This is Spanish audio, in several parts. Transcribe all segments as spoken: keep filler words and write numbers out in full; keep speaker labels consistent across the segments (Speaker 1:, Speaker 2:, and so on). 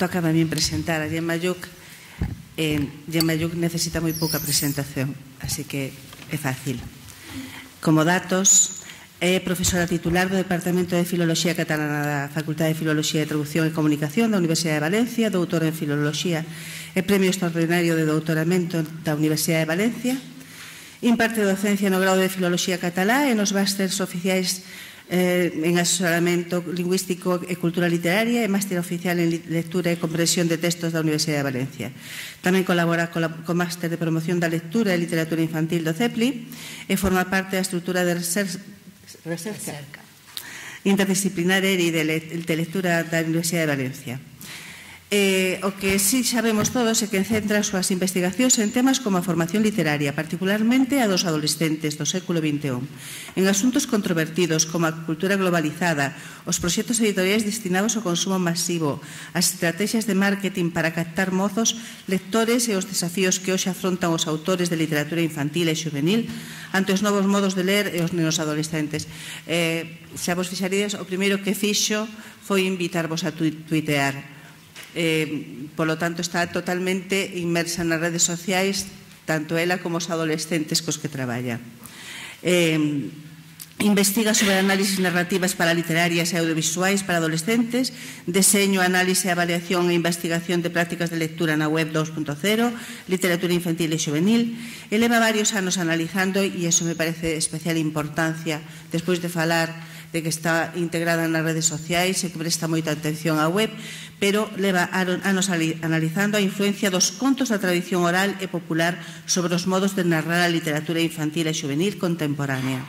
Speaker 1: toca a mí presentar a Gemma Lluch. Eh, Gemma Lluch necesita moi pouca presentación, así que é fácil. Como datos, é profesora titular do Departamento de Filoloxía Catalana da Facultade de Filoloxía e Traducción e Comunicación da Universidade de Valencia, doutora en Filoloxía e Premio Extraordinario de Doutoramento da Universidade de Valencia. Imparte docencia no grado de Filoloxía Catalá e nos másters oficiais eh, en asesoramento lingüístico e cultura literaria e máster oficial en lectura e comprensión de textos da Universidade de Valencia. Tamén colabora co máster de promoción da lectura e literatura infantil do CEPLI e forma parte da estrutura de reserva Recerca. Interdisciplinar e de lectura da Universidade de Valencia. Eh, o que sí sabemos todos é que centra as súas investigacións en temas como a formación literaria, particularmente a dos adolescentes do século vinte e un, en asuntos controvertidos como a cultura globalizada, os proxectos editoriais destinados ao consumo masivo, as estrategias de marketing para captar mozos, lectores e os desafíos que hoxe afrontan os autores de literatura infantil e xuvenil ante os novos modos de ler e os nenos adolescentes. Eh, xa vos fixaríades, o primeiro que fixo foi invitarvos a tuitear. Eh, polo tanto, está totalmente inmersa nas redes sociais, tanto ela como os adolescentes cos que traballa. Eh, investiga sobre análisis narrativas para literarias e audiovisuais para adolescentes, deseño, análise, avaliación e investigación de prácticas de lectura na web dos punto cero, literatura infantil e xuvenil. E leva varios anos analizando, e iso me parece de especial importancia, despois de falar de que está integrada nas redes sociais e que presta moita atención á web, pero leva anos analizando a influencia dos contos da tradición oral e popular sobre os modos de narrar a literatura infantil e xuvenil contemporánea,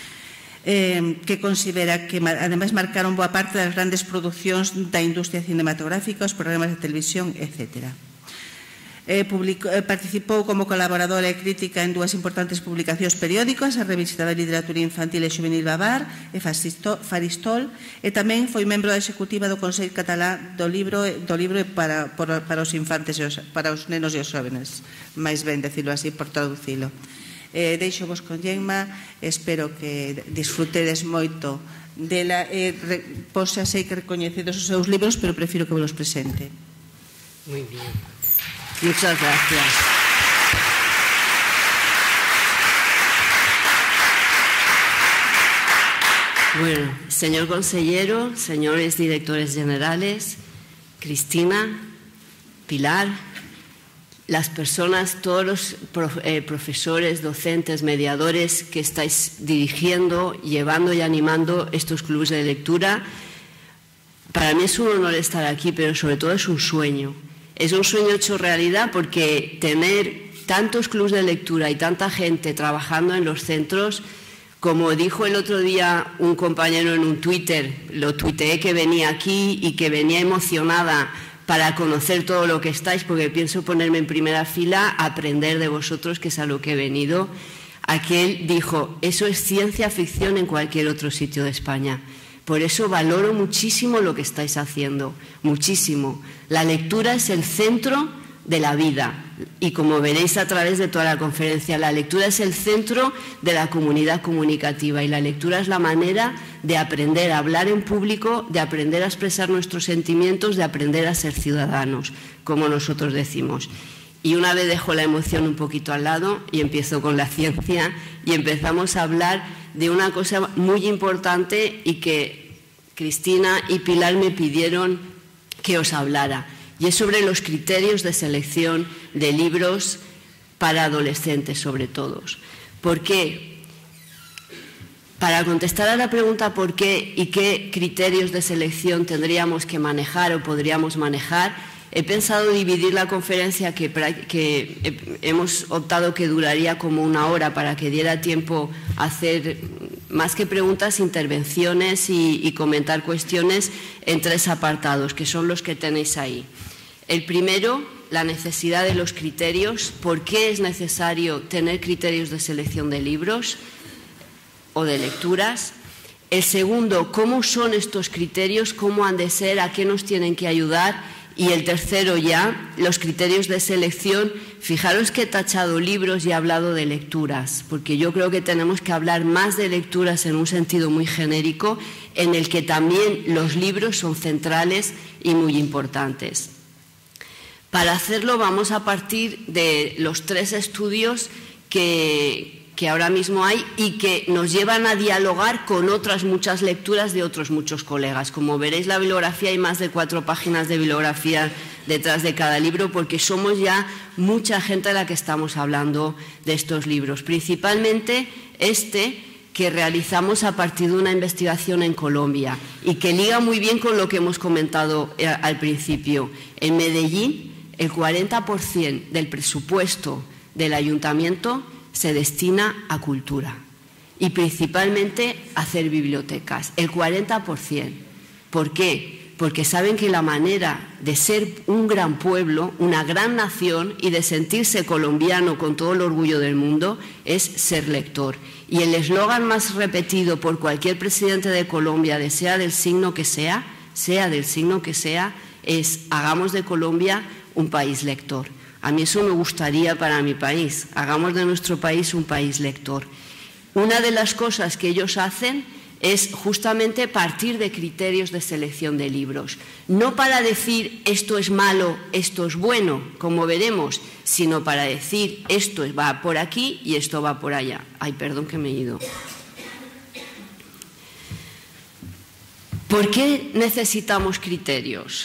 Speaker 1: eh, que considera que ademais marcaron boa parte das grandes producións da industria cinematográfica, os programas de televisión, etcétera. Eh, publicou, eh, participou como colaboradora e crítica en dúas importantes publicacións periódicas, a Revista de Literatura Infantil e Xuvenil Bavar e Faristol, e tamén foi membro da executiva do Consello Catalá do Libro, do libro para, para, para os infantes e os, para os nenos e os jóvenes, máis ben decirlo así, por traducilo. Eh, deixo vos con Gemma, espero que disfrutedes moito dela, e eh, pois xa sei que recoñecedos os seus libros, pero prefiro que vos los presente.
Speaker 2: Muy bien. Muchas gracias. Bueno, señor consejero, señores directores generales, Cristina, Pilar, las personas, todos los prof, eh, profesores, docentes, mediadores que estáis dirigiendo, llevando y animando estos clubes de lectura, para mí es un honor estar aquí, pero sobre todo es un sueño. Es un sueño hecho realidad porque tener tantos clubes de lectura y tanta gente trabajando en los centros, como dijo el otro día un compañero en un Twitter, lo tuiteé que venía aquí y que venía emocionada para conocer todo lo que estáis, porque pienso ponerme en primera fila a aprender de vosotros, que es a lo que he venido. Aquel dijo, eso es ciencia ficción en cualquier otro sitio de España. Por eso valoro muchísimo lo que estáis haciendo, muchísimo. La lectura es el centro de la vida y, como veréis a través de toda la conferencia, la lectura es el centro de la comunidad comunicativa y la lectura es la manera de aprender a hablar en público, de aprender a expresar nuestros sentimientos, de aprender a ser ciudadanos, como nosotros decimos. Y una vez dejo la emoción un poquito al lado y empiezo con la ciencia y empezamos a hablar de una cosa muy importante y que Cristina y Pilar me pidieron que os hablara, y es sobre los criterios de selección de libros para adolescentes, sobre todo. ¿Por qué? Para contestar a la pregunta por qué y qué criterios de selección tendríamos que manejar o podríamos manejar, he pensado dividir la conferencia, que, que hemos optado que duraría como una hora para que diera tiempo a hacer, más que preguntas, intervenciones y, y comentar cuestiones en tres apartados, que son los que tenéis ahí. El primero, la necesidad de los criterios. ¿Por qué es necesario tener criterios de selección de libros o de lecturas? El segundo, ¿cómo son estos criterios? ¿Cómo han de ser? ¿A qué nos tienen que ayudar? Y el tercero ya, los criterios de selección. Fijaros que he tachado libros y he hablado de lecturas, porque yo creo que tenemos que hablar más de lecturas en un sentido muy genérico, en el que también los libros son centrales y muy importantes. Para hacerlo vamos a partir de los tres estudios que, que ahora mismo hay y que nos llevan a dialogar con otras muchas lecturas de otros muchos colegas. Como veréis, la bibliografía, hay más de cuatro páginas de bibliografía detrás de cada libro, porque somos ya mucha gente a la que estamos hablando de estos libros. Principalmente este, que realizamos a partir de una investigación en Colombia y que liga muy bien con lo que hemos comentado al principio. En Medellín, el cuarenta por ciento del presupuesto del ayuntamiento se destina a cultura y principalmente a hacer bibliotecas, el cuarenta por ciento. ¿Por qué? Porque saben que la manera de ser un gran pueblo, una gran nación y de sentirse colombiano con todo el orgullo del mundo es ser lector. Y el eslogan más repetido por cualquier presidente de Colombia, de sea del signo que sea, sea del signo que sea, es hagamos de Colombia un país lector. A mí eso me gustaría para mi país, hagamos de nuestro país un país lector. Una de las cosas que ellos hacen es justamente partir de criterios de selección de libros. No para decir esto es malo, esto es bueno, como veremos, sino para decir esto va por aquí y esto va por allá. Ay, perdón que me he ido. ¿Por qué necesitamos criterios?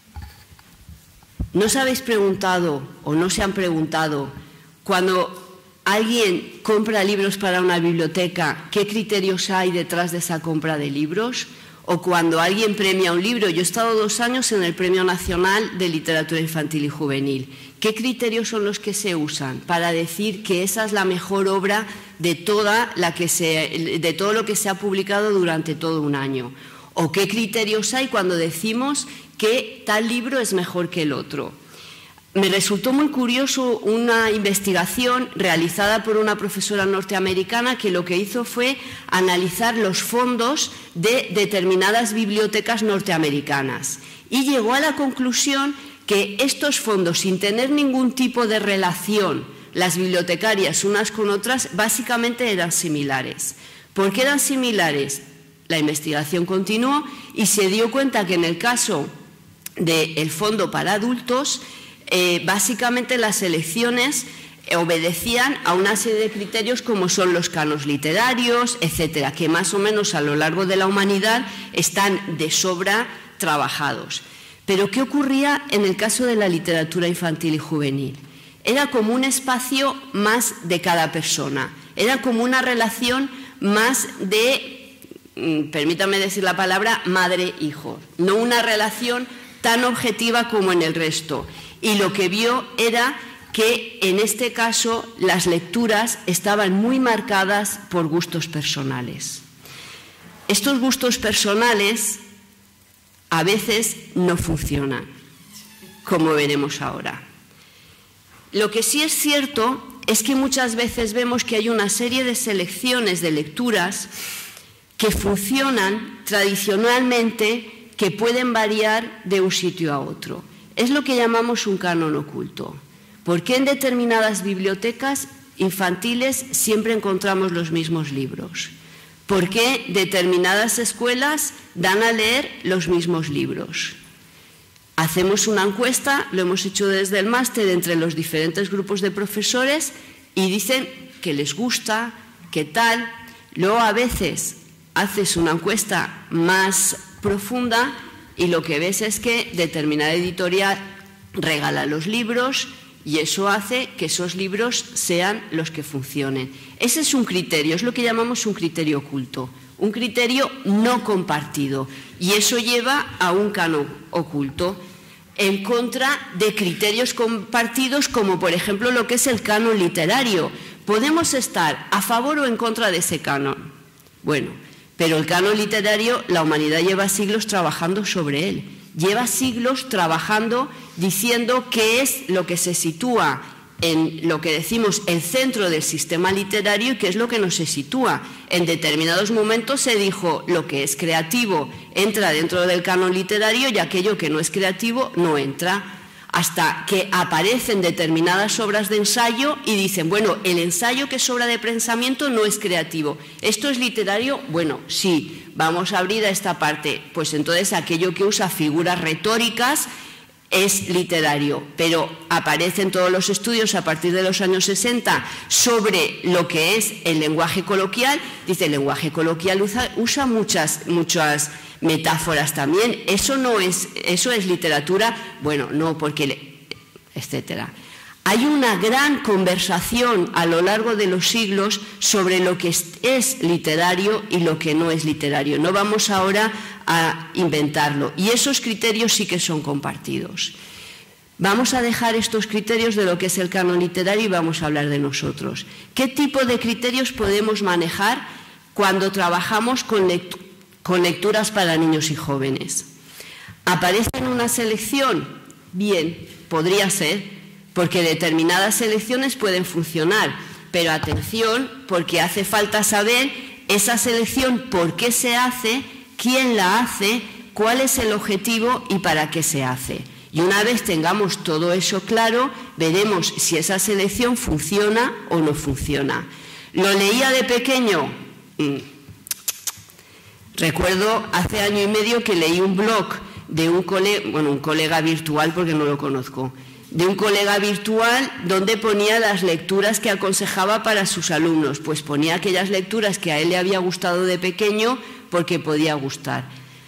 Speaker 2: ¿No os habéis preguntado o no se han preguntado cuando alguien compra libros para una biblioteca, qué criterios hay detrás de esa compra de libros? O cuando alguien premia un libro, yo he estado dos años en el Premio Nacional de Literatura Infantil y Juvenil, ¿qué criterios son los que se usan para decir que esa es la mejor obra de, toda la que se, de todo lo que se ha publicado durante todo un año? ¿O qué criterios hay cuando decimos que tal libro es mejor que el otro? Me resultó muy curioso una investigación realizada por una profesora norteamericana que lo que hizo fue analizar los fondos de determinadas bibliotecas norteamericanas y llegó a la conclusión que estos fondos, sin tener ningún tipo de relación, las bibliotecarias unas con otras, básicamente eran similares. ¿Por qué eran similares? La investigación continuó y se dio cuenta que en el caso del fondo para adultos, Eh, básicamente las selecciones obedecían a una serie de criterios como son los canos literarios, etcétera, que más o menos a lo largo de la humanidad están de sobra trabajados. Pero ¿qué ocurría en el caso de la literatura infantil y juvenil? Era como un espacio más de cada persona, era como una relación más de, permítame decir la palabra, madre-hijo, no una relación tan objetiva como en el resto. Y lo que vio era que en este caso las lecturas estaban muy marcadas por gustos personales. Estos gustos personales a veces no funcionan, como veremos ahora. Lo que sí es cierto es que muchas veces vemos que hay una serie de selecciones de lecturas que funcionan tradicionalmente, que pueden variar de un sitio a otro. Es lo que llamamos un canon oculto. ¿Por qué en determinadas bibliotecas infantiles siempre encontramos los mismos libros? ¿Por qué determinadas escuelas dan a leer los mismos libros? Hacemos una encuesta, lo hemos hecho desde el máster entre los diferentes grupos de profesores y dicen que les gusta, que tal. Luego a veces haces una encuesta más profunda y lo que ves es que determinada editorial regala los libros y eso hace que esos libros sean los que funcionen. Ese es un criterio, es lo que llamamos un criterio oculto, un criterio no compartido, y eso lleva a un canon oculto en contra de criterios compartidos como por ejemplo lo que es el canon literario. Podemos estar a favor o en contra de ese canon. Bueno, pero el canon literario, la humanidad lleva siglos trabajando sobre él, lleva siglos trabajando diciendo qué es lo que se sitúa en lo que decimos el centro del sistema literario y qué es lo que no se sitúa. En determinados momentos se dijo lo que es creativo entra dentro del canon literario y aquello que no es creativo no entra. Hasta que aparecen determinadas obras de ensayo y dicen, bueno, el ensayo que es obra de pensamiento no es creativo. ¿Esto es literario? Bueno, sí, vamos a abrir a esta parte. Pues entonces aquello que usa figuras retóricas es literario, pero aparecen todos los estudios a partir de los años sesenta sobre lo que es el lenguaje coloquial. Dice, el lenguaje coloquial usa, usa muchas, muchas metáforas también. ¿Eso no es, eso es literatura? Bueno, no, porque... etcétera. Hay una gran conversación a lo largo de los siglos sobre lo que es literario y lo que no es literario. No vamos ahora a inventarlo. Y esos criterios sí que son compartidos. Vamos a dejar estos criterios de lo que es el canon literario y vamos a hablar de nosotros. ¿Qué tipo de criterios podemos manejar cuando trabajamos con, lect con lecturas para niños y jóvenes? ¿Aparece en una selección? Bien, podría ser, porque determinadas selecciones pueden funcionar, pero atención, porque hace falta saber esa selección, por qué se hace, quién la hace, cuál es el objetivo y para qué se hace. Y una vez tengamos todo eso claro, veremos si esa selección funciona o no funciona. ¿Lo leía de pequeño? Mm. Recuerdo hace año y medio que leí un blog de un colega, bueno, un colega virtual porque no lo conozco, de un colega virtual donde ponía las lecturas que aconsejaba para sus alumnos. Pues ponía aquellas lecturas que a él le había gustado de pequeño porque podía gustar.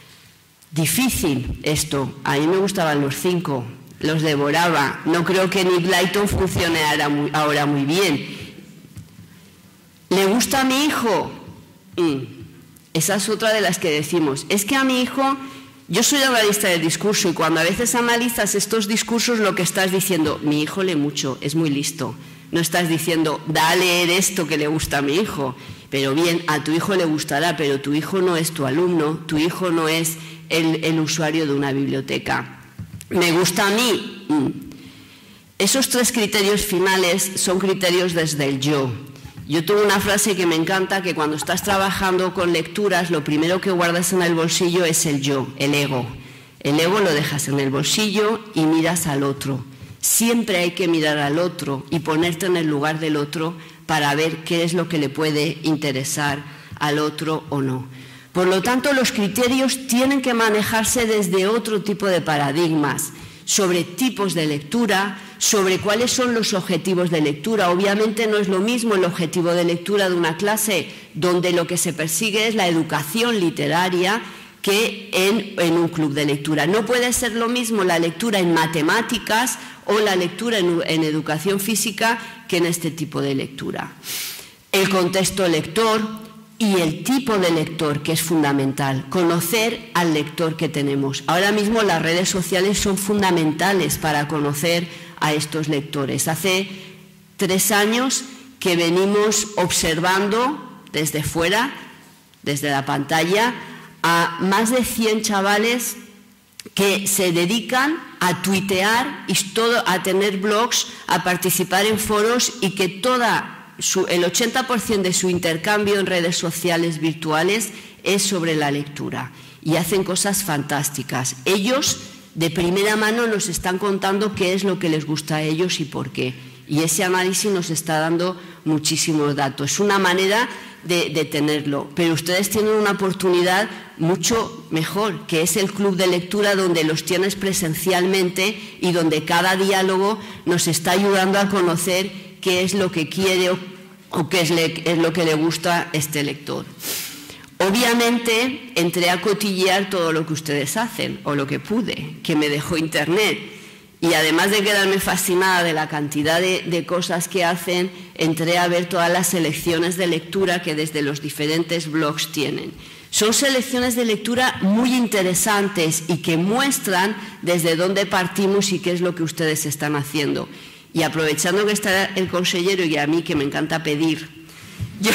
Speaker 2: Difícil esto. A mí me gustaban los cinco, los devoraba. No creo que Nick Layton funcione ahora muy, ahora muy bien. ¿Le gusta a mi hijo? Mm. Esa es otra de las que decimos. Es que a mi hijo... Yo soy analista del discurso y cuando a veces analizas estos discursos lo que estás diciendo, mi hijo lee mucho, es muy listo. No estás diciendo, da a leer esto que le gusta a mi hijo. Pero bien, a tu hijo le gustará, pero tu hijo no es tu alumno, tu hijo no es el, el usuario de una biblioteca. ¿Me gusta a mí? Mm. Esos tres criterios finales son criterios desde el yo. Yo tengo una frase que me encanta, que cuando estás trabajando con lecturas, lo primero que guardas en el bolsillo es el yo, el ego. El ego lo dejas en el bolsillo y miras al otro. Siempre hay que mirar al otro y ponerte en el lugar del otro para ver qué es lo que le puede interesar al otro o no. Por lo tanto, los criterios tienen que manejarse desde otro tipo de paradigmas, sobre tipos de lectura, sobre cuáles son los objetivos de lectura. Obviamente no es lo mismo el objetivo de lectura de una clase donde lo que se persigue es la educación literaria que en, en un club de lectura. No puede ser lo mismo la lectura en matemáticas o la lectura en, en educación física que en este tipo de lectura. El contexto lector y el tipo de lector, que es fundamental, conocer al lector que tenemos. Ahora mismo las redes sociales son fundamentales para conocer a estos lectores. Hace tres años que venimos observando desde fuera, desde la pantalla, a más de cien chavales que se dedican a tuitear y todo, a tener blogs, a participar en foros y que toda Su, el ochenta por ciento de su intercambio en redes sociales virtuales es sobre la lectura y hacen cosas fantásticas. Ellos de primera mano nos están contando qué es lo que les gusta a ellos y por qué. Y ese análisis nos está dando muchísimos datos. Es una manera de, de tenerlo, pero ustedes tienen una oportunidad mucho mejor, que es el club de lectura donde los tienes presencialmente y donde cada diálogo nos está ayudando a conocer qué es lo que quiere o, o qué es, le, es lo que le gusta a este lector. Obviamente entré a cotillear todo lo que ustedes hacen, o lo que pude, que me dejó internet. Y además de quedarme fascinada de la cantidad de, de cosas que hacen, entré a ver todas las selecciones de lectura que desde los diferentes blogs tienen. Son selecciones de lectura muy interesantes y que muestran desde dónde partimos y qué es lo que ustedes están haciendo. Y aprovechando que está el consejero y a mí que me encanta pedir, yo,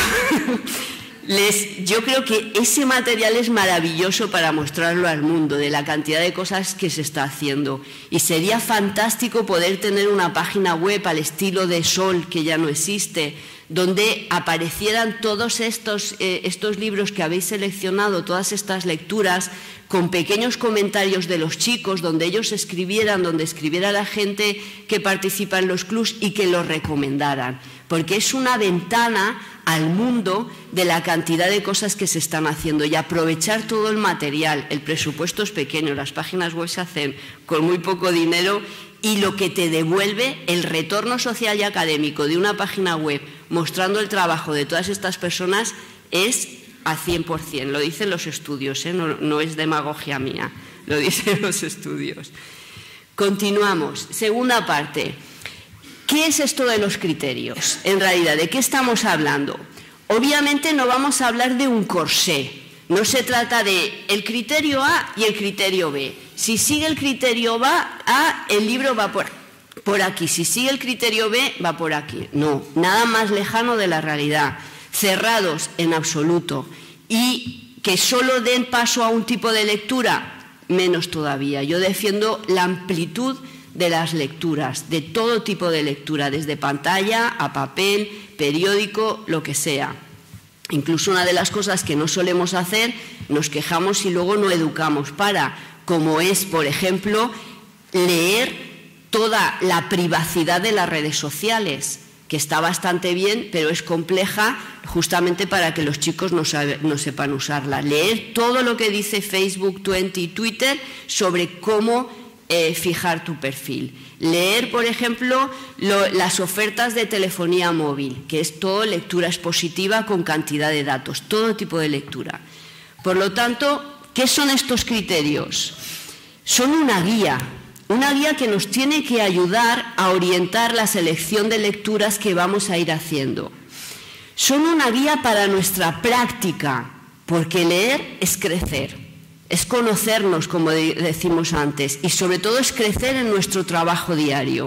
Speaker 2: les, yo creo que ese material es maravilloso para mostrarlo al mundo, de la cantidad de cosas que se está haciendo. Y sería fantástico poder tener una página web al estilo de Sol, que ya no existe, donde aparecieran todos estos, eh, estos libros que habéis seleccionado, todas estas lecturas, con pequeños comentarios de los chicos, donde ellos escribieran, donde escribiera la gente que participa en los clubs y que los recomendaran, porque es una ventana al mundo de la cantidad de cosas que se están haciendo y aprovechar todo el material. El presupuesto es pequeño, las páginas web se hacen con muy poco dinero y lo que te devuelve el retorno social y académico de una página web mostrando el trabajo de todas estas personas es a cien por cien, lo dicen los estudios, ¿eh? no, no es demagogia mía, lo dicen los estudios. Continuamos, segunda parte. ¿Qué es esto de los criterios? En realidad, ¿de qué estamos hablando? Obviamente no vamos a hablar de un corsé, no se trata de el criterio A y el criterio B. Si sigue el criterio A, el libro va por, por aquí, si sigue el criterio B, va por aquí. No, nada más lejano de la realidad. Cerrados en absoluto, y que solo den paso a un tipo de lectura, menos todavía. Yo defiendo la amplitud de las lecturas, de todo tipo de lectura, desde pantalla a papel, periódico, lo que sea. Incluso una de las cosas que no solemos hacer, nos quejamos y luego no educamos para, como es, por ejemplo, leer toda la privacidad de las redes sociales, que está bastante bien, pero es compleja justamente para que los chicos no, sabe, no sepan usarla. Leer todo lo que dice Facebook, Twenty y Twitter sobre cómo eh, fijar tu perfil. Leer, por ejemplo, lo, las ofertas de telefonía móvil, que es todo lectura expositiva con cantidad de datos, todo tipo de lectura. Por lo tanto, ¿qué son estos criterios? Son una guía. Una guía que nos tiene que ayudar a orientar la selección de lecturas que vamos a ir haciendo. Son una guía para nuestra práctica, porque leer es crecer, es conocernos, como decimos antes, y sobre todo es crecer en nuestro trabajo diario.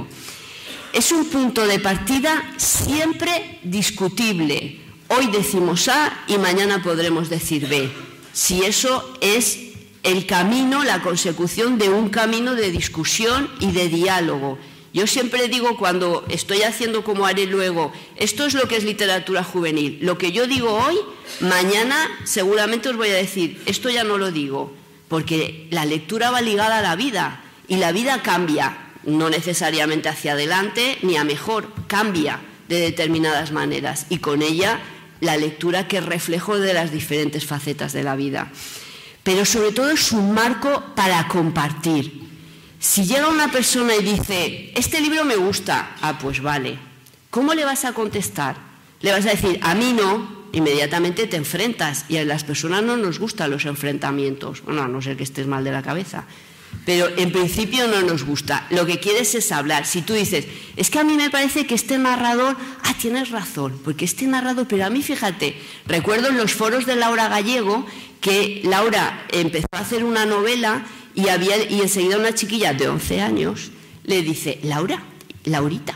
Speaker 2: Es un punto de partida siempre discutible. Hoy decimos A y mañana podremos decir B, si eso es el camino, la consecución de un camino de discusión y de diálogo. Yo siempre digo, cuando estoy haciendo, como haré luego, esto es lo que es literatura juvenil. Lo que yo digo hoy, mañana seguramente os voy a decir, esto ya no lo digo, porque la lectura va ligada a la vida y la vida cambia, no necesariamente hacia adelante ni a mejor, cambia de determinadas maneras y con ella la lectura, que es reflejo de las diferentes facetas de la vida. Pero sobre todo es un marco para compartir. Si llega una persona y dice, este libro me gusta, ah, pues vale, ¿cómo le vas a contestar? Le vas a decir, a mí no, inmediatamente te enfrentas, y a las personas no nos gustan los enfrentamientos, bueno, a no ser que estés mal de la cabeza, pero en principio no nos gusta. Lo que quieres es hablar. Si tú dices, es que a mí me parece que este narrador, ah, tienes razón, porque este narrador, pero a mí fíjate, recuerdo en los foros de Laura Gallego, que Laura empezó a hacer una novela y, había, y enseguida una chiquilla de once años le dice, Laura, Laurita,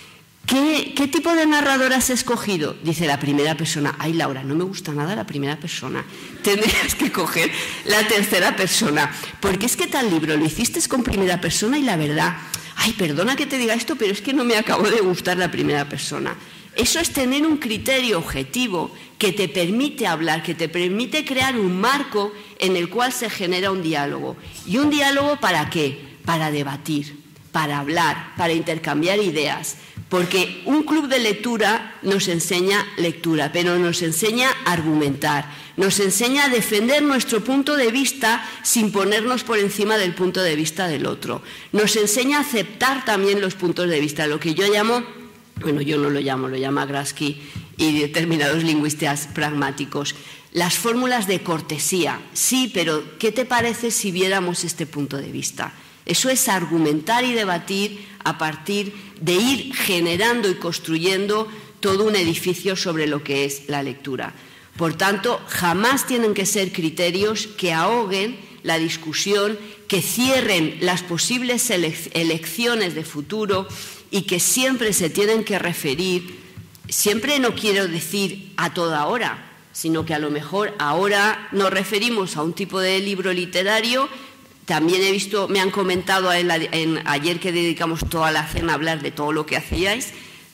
Speaker 2: ¿qué, ¿qué tipo de narrador has escogido? Dice la primera persona, ay Laura, no me gusta nada la primera persona, tendrías que coger la tercera persona, porque es que tal libro lo hiciste con primera persona y la verdad, ay, perdona que te diga esto, pero es que no me acabó de gustar la primera persona. Eso es tener un criterio objetivo que te permite hablar, que te permite crear un marco en el cual se genera un diálogo. ¿Y un diálogo para qué? Para debatir, para hablar, para intercambiar ideas. Porque un club de lectura nos enseña lectura, pero nos enseña a argumentar, nos enseña a defender nuestro punto de vista sin ponernos por encima del punto de vista del otro. Nos enseña a aceptar también los puntos de vista, lo que yo llamo... Bueno, yo no lo llamo, lo llama Grassky y determinados lingüistas pragmáticos. Las fórmulas de cortesía, sí, pero ¿qué te parece si viéramos este punto de vista? Eso es argumentar y debatir a partir de ir generando y construyendo todo un edificio sobre lo que es la lectura. Por tanto, jamás tienen que ser criterios que ahoguen la discusión, que cierren las posibles elecciones de futuro y que siempre se tienen que referir, siempre no quiero decir a toda hora, sino que a lo mejor ahora nos referimos a un tipo de libro literario. También he visto, me han comentado en la, en, ayer que dedicamos toda la cena a hablar de todo lo que hacíais,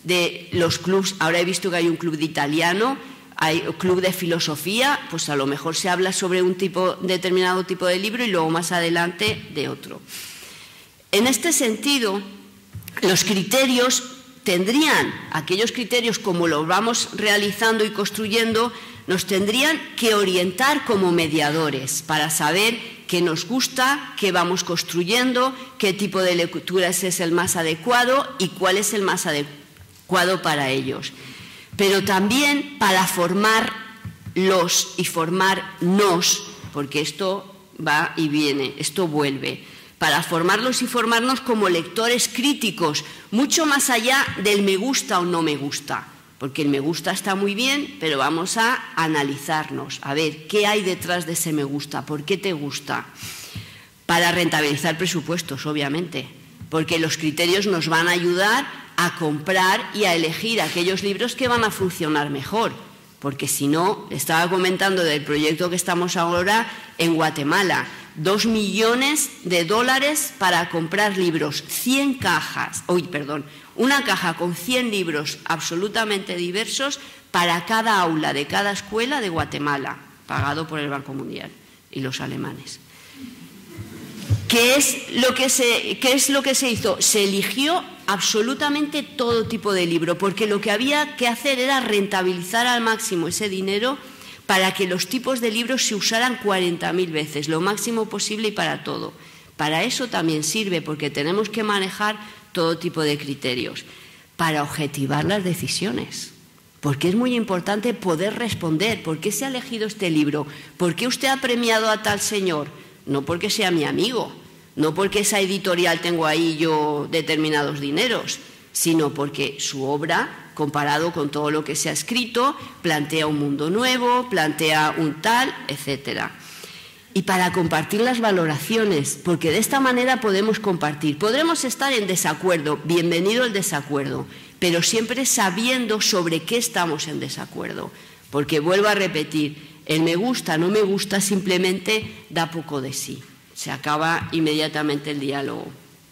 Speaker 2: de los clubs. Ahora he visto que hay un club de italiano, hay un club de filosofía, pues a lo mejor se habla sobre un tipo, determinado tipo de libro y luego más adelante de otro. En este sentido, los criterios tendrían, aquellos criterios como los vamos realizando y construyendo, nos tendrían que orientar como mediadores para saber qué nos gusta, qué vamos construyendo, qué tipo de lecturas es el más adecuado y cuál es el más adecuado para ellos. Pero también para formarlos y formarnos, porque esto va y viene, esto vuelve, para formarlos y formarnos como lectores críticos, mucho más allá del me gusta o no me gusta. Porque el me gusta está muy bien, pero vamos a analizarnos, a ver qué hay detrás de ese me gusta, por qué te gusta. Para rentabilizar presupuestos, obviamente, porque los criterios nos van a ayudar a comprar y a elegir aquellos libros que van a funcionar mejor. Porque si no, estaba comentando del proyecto que estamos ahora en Guatemala, dos millones de dólares para comprar libros, cien cajas, uy, perdón, una caja con cien libros absolutamente diversos para cada aula de cada escuela de Guatemala, pagado por el Banco Mundial y los alemanes. ¿Qué es lo que se, qué es lo que se hizo? Se eligió absolutamente todo tipo de libro, porque lo que había que hacer era rentabilizar al máximo ese dinero para que los tipos de libros se usaran cuarenta mil veces, lo máximo posible y para todo. Para eso también sirve, porque tenemos que manejar todo tipo de criterios, para objetivar las decisiones. Porque es muy importante poder responder, ¿por qué se ha elegido este libro? ¿Por qué usted ha premiado a tal señor? No porque sea mi amigo, no porque esa editorial tengo ahí yo determinados dineros, sino porque su obra, comparado con todo lo que se ha escrito, plantea un mundo nuevo, plantea un tal, etcétera. Y para compartir las valoraciones, porque de esta manera podemos compartir. Podremos estar en desacuerdo, bienvenido el desacuerdo, pero siempre sabiendo sobre qué estamos en desacuerdo. Porque vuelvo a repetir, el me gusta, no me gusta, simplemente da poco de sí. Se acaba inmediatamente el diálogo.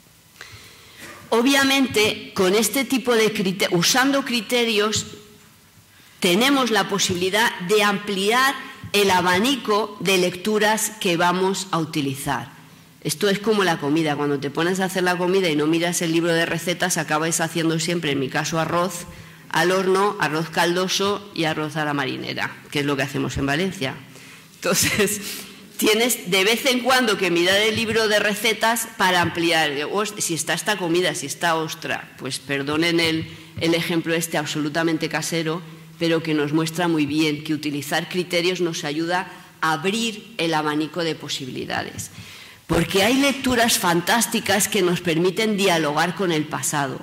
Speaker 2: Obviamente, con este tipo de criterios, usando criterios, tenemos la posibilidad de ampliar el abanico de lecturas que vamos a utilizar. Esto es como la comida, cuando te pones a hacer la comida y no miras el libro de recetas, acabas haciendo siempre, en mi caso, arroz al horno, arroz caldoso y arroz a la marinera, que es lo que hacemos en Valencia. Entonces, tienes de vez en cuando que mirar el libro de recetas para ampliar. Si está esta comida, si está ostra, pues perdonen el, el ejemplo este absolutamente casero, pero que nos muestra muy bien que utilizar criterios nos ayuda a abrir el abanico de posibilidades. Porque hay lecturas fantásticas que nos permiten dialogar con el pasado.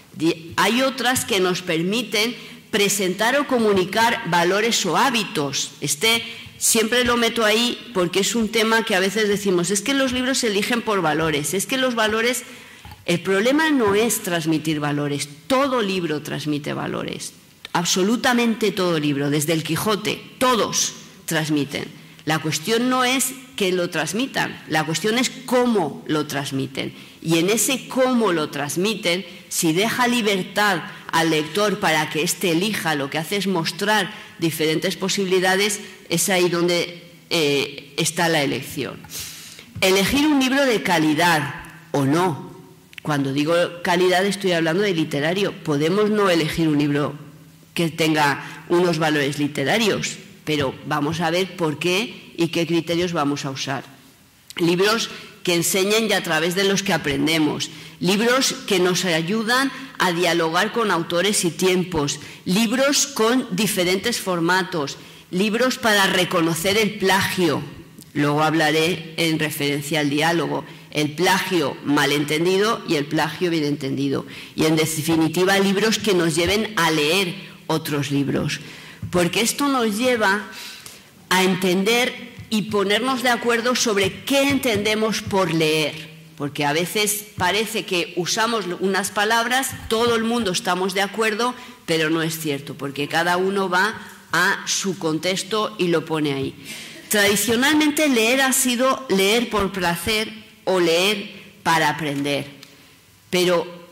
Speaker 2: Hay otras que nos permiten presentar o comunicar valores o hábitos. Este siempre lo meto ahí porque es un tema que a veces decimos, es que los libros se eligen por valores, es que los valores... El problema no es transmitir valores, todo libro transmite valores. Absolutamente todo libro, desde el Quijote, todos transmiten. La cuestión no es que lo transmitan, la cuestión es cómo lo transmiten. Y en ese cómo lo transmiten, si deja libertad al lector para que éste elija, lo que hace es mostrar diferentes posibilidades, es ahí donde eh, está la elección. Elegir un libro de calidad o no. Cuando digo calidad estoy hablando de literario. Podemos no elegir un libro que tenga unos valores literarios, pero vamos a ver por qué y qué criterios vamos a usar. Libros que enseñen y a través de los que aprendemos, libros que nos ayudan a dialogar con autores y tiempos, libros con diferentes formatos, libros para reconocer el plagio, luego hablaré en referencia al diálogo, el plagio malentendido y el plagio bien entendido, y en definitiva libros que nos lleven a leer otros libros, porque esto nos lleva a entender y ponernos de acuerdo sobre qué entendemos por leer, porque a veces parece que usamos unas palabras, todo el mundo estamos de acuerdo, pero no es cierto, porque cada uno va a su contexto y lo pone ahí. Tradicionalmente leer ha sido leer por placer o leer para aprender, pero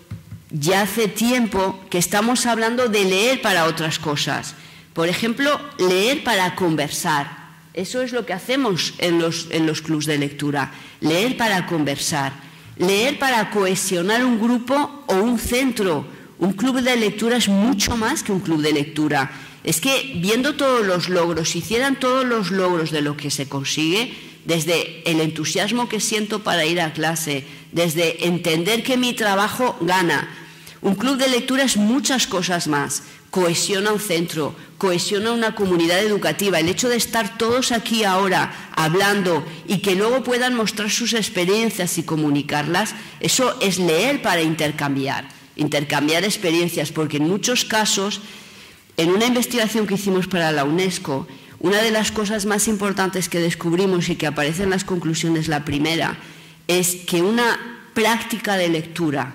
Speaker 2: ya hace tiempo que estamos hablando de leer para otras cosas. Por ejemplo, leer para conversar. Eso es lo que hacemos en los, en los clubs de lectura. Leer para conversar. Leer para cohesionar un grupo o un centro. Un club de lectura es mucho más que un club de lectura. Es que viendo todos los logros, si hicieran todos los logros de lo que se consigue, desde el entusiasmo que siento para ir a clase, desde entender que mi trabajo gana. Un club de lectura es muchas cosas más. Cohesiona un centro, cohesiona una comunidad educativa. El hecho de estar todos aquí ahora hablando y que luego puedan mostrar sus experiencias y comunicarlas, eso es leer para intercambiar, intercambiar experiencias, porque en muchos casos, en una investigación que hicimos para la UNESCO, una de las cosas más importantes que descubrimos y que aparece en las conclusiones, la primera, es que una práctica de lectura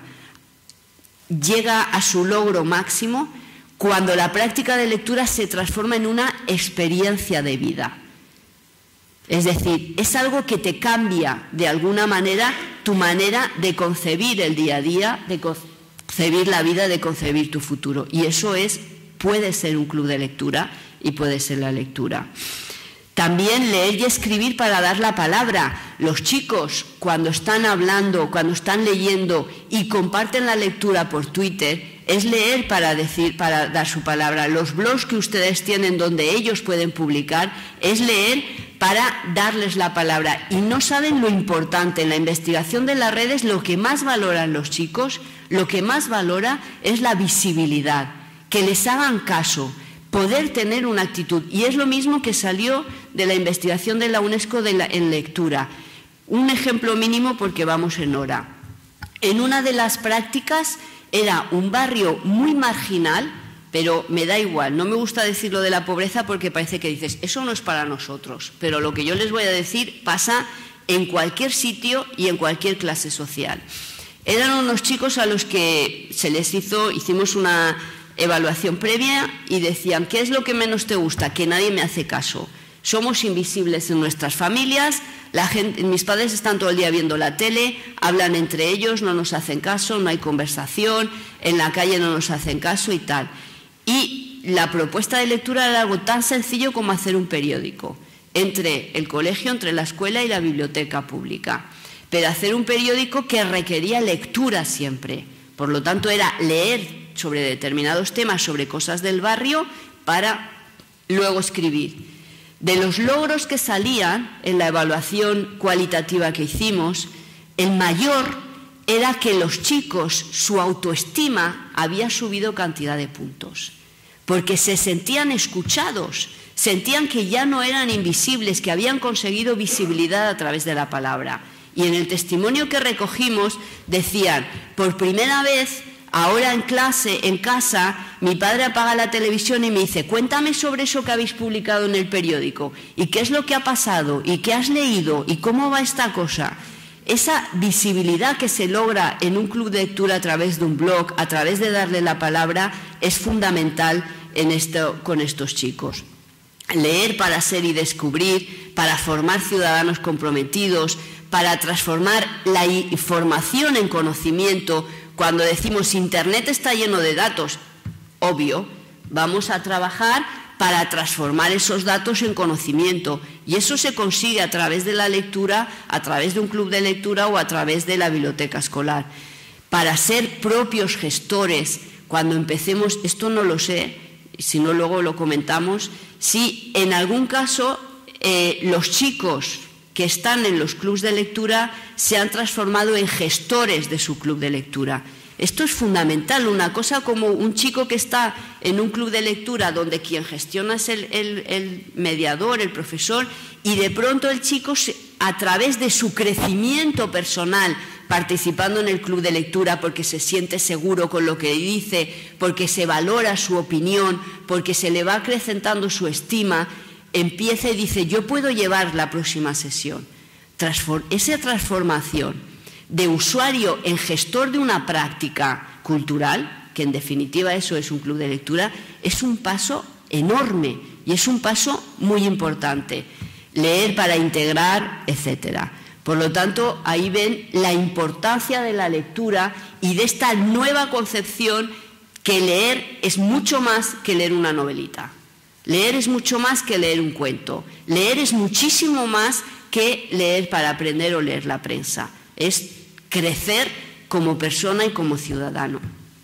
Speaker 2: llega a su logro máximo cuando la práctica de lectura se transforma en una experiencia de vida. Es decir, es algo que te cambia de alguna manera tu manera de concebir el día a día, de concebir la vida, de concebir tu futuro. Y eso es, puede ser un club de lectura y puede ser la lectura. También leer y escribir para dar la palabra. Los chicos, cuando están hablando, cuando están leyendo y comparten la lectura por Twitter, es leer para decir, para dar su palabra. Los blogs que ustedes tienen donde ellos pueden publicar, es leer para darles la palabra. Y no saben lo importante. En la investigación de las redes, lo que más valoran los chicos, lo que más valora es la visibilidad, que les hagan caso, poder tener una actitud. Y es lo mismo que salió de la investigación de la UNESCO de la, en lectura. Un ejemplo mínimo porque vamos en hora. En una de las prácticas era un barrio muy marginal, pero me da igual, no me gusta decir lo de la pobreza porque parece que dices, eso no es para nosotros, pero lo que yo les voy a decir pasa en cualquier sitio y en cualquier clase social. Eran unos chicos a los que se les hizo, hicimos una evaluación previa y decían, ¿qué es lo que menos te gusta? Que nadie me hace caso. Somos invisibles en nuestras familias, la gente, mis padres están todo el día viendo la tele, hablan entre ellos, no nos hacen caso, no hay conversación, en la calle no nos hacen caso y tal. Y la propuesta de lectura era algo tan sencillo como hacer un periódico entre el colegio, entre la escuela y la biblioteca pública. Pero hacer un periódico que requería lectura siempre. Por lo tanto, era leer sobre determinados temas, sobre cosas del barrio, para luego escribir. De los logros que salían en la evaluación cualitativa que hicimos, el mayor era que los chicos, su autoestima había subido cantidad de puntos, porque se sentían escuchados, sentían que ya no eran invisibles, que habían conseguido visibilidad a través de la palabra. Y en el testimonio que recogimos decían, por primera vez, ahora en clase, en casa, mi padre apaga la televisión y me dice, cuéntame sobre eso que habéis publicado en el periódico, y qué es lo que ha pasado, y qué has leído, y cómo va esta cosa. Esa visibilidad que se logra en un club de lectura a través de un blog, a través de darle la palabra, es fundamental en esto, con estos chicos. Leer para ser y descubrir, para formar ciudadanos comprometidos, para transformar la información en conocimiento. Cuando decimos Internet está lleno de datos, obvio, vamos a trabajar para transformar esos datos en conocimiento. Y eso se consigue a través de la lectura, a través de un club de lectura o a través de la biblioteca escolar. Para ser propios gestores, cuando empecemos, esto no lo sé, si no luego lo comentamos, si en algún caso eh, los chicos que están en los clubs de lectura se han transformado en gestores de su club de lectura. Esto es fundamental, una cosa como un chico que está en un club de lectura donde quien gestiona es el, el, el mediador, el profesor, y de pronto el chico, a través de su crecimiento personal, participando en el club de lectura porque se siente seguro con lo que dice, porque se valora su opinión, porque se le va acrecentando su estima, empieza y dice, yo puedo llevar la próxima sesión. Transform- esa transformación de usuario en gestor de una práctica cultural, que en definitiva eso es un club de lectura, es un paso enorme y es un paso muy importante. Leer para integrar, etcétera. Por lo tanto, ahí ven la importancia de la lectura y de esta nueva concepción que leer es mucho más que leer una novelita. Leer es mucho más que leer un cuento. Leer es muchísimo más que leer para aprender o leer la prensa. Es crecer como persona y como ciudadano.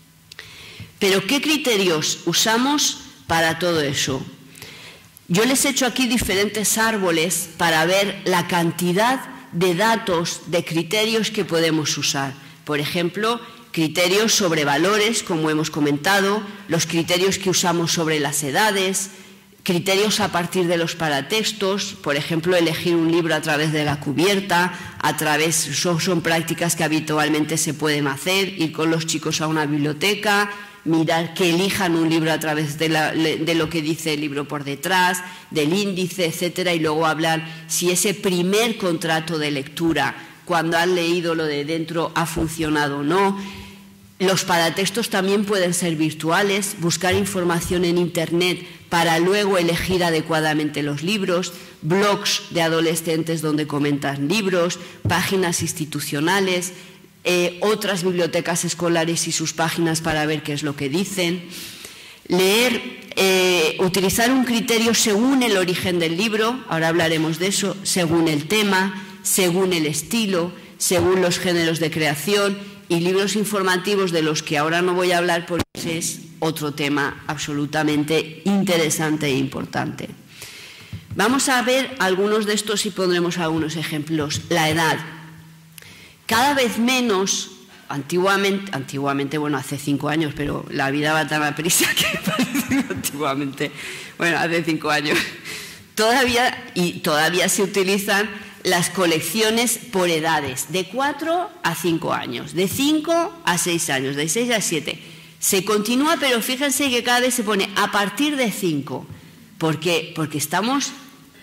Speaker 2: Pero ¿qué criterios usamos para todo eso? Yo les he hecho aquí diferentes árboles para ver la cantidad de datos, de criterios que podemos usar. Por ejemplo, criterios sobre valores, como hemos comentado, los criterios que usamos sobre las edades, criterios a partir de los paratextos, por ejemplo, elegir un libro a través de la cubierta, a través, son, son prácticas que habitualmente se pueden hacer, ir con los chicos a una biblioteca, mirar que elijan un libro a través de, la, de lo que dice el libro por detrás, del índice, etcétera, y luego hablar si ese primer contrato de lectura, cuando han leído lo de dentro, ha funcionado o no. Los paratextos también pueden ser virtuales, buscar información en Internet para luego elegir adecuadamente los libros, blogs de adolescentes donde comentan libros, páginas institucionales, eh, otras bibliotecas escolares y sus páginas para ver qué es lo que dicen. Leer, eh, utilizar un criterio según el origen del libro, ahora hablaremos de eso, según el tema, según el estilo, según los géneros de creación, y libros informativos de los que ahora no voy a hablar porque es otro tema absolutamente interesante e importante. Vamos a ver algunos de estos y pondremos algunos ejemplos. La edad. Cada vez menos, antiguamente, antiguamente, bueno, hace cinco años, pero la vida va tan a prisa que parece antiguamente, bueno, hace cinco años, todavía, y todavía se utilizan las colecciones por edades, de cuatro a cinco años, de cinco a seis años, de seis a siete. Se continúa, pero fíjense que cada vez se pone a partir de cinco. ¿Por qué? Porque estamos,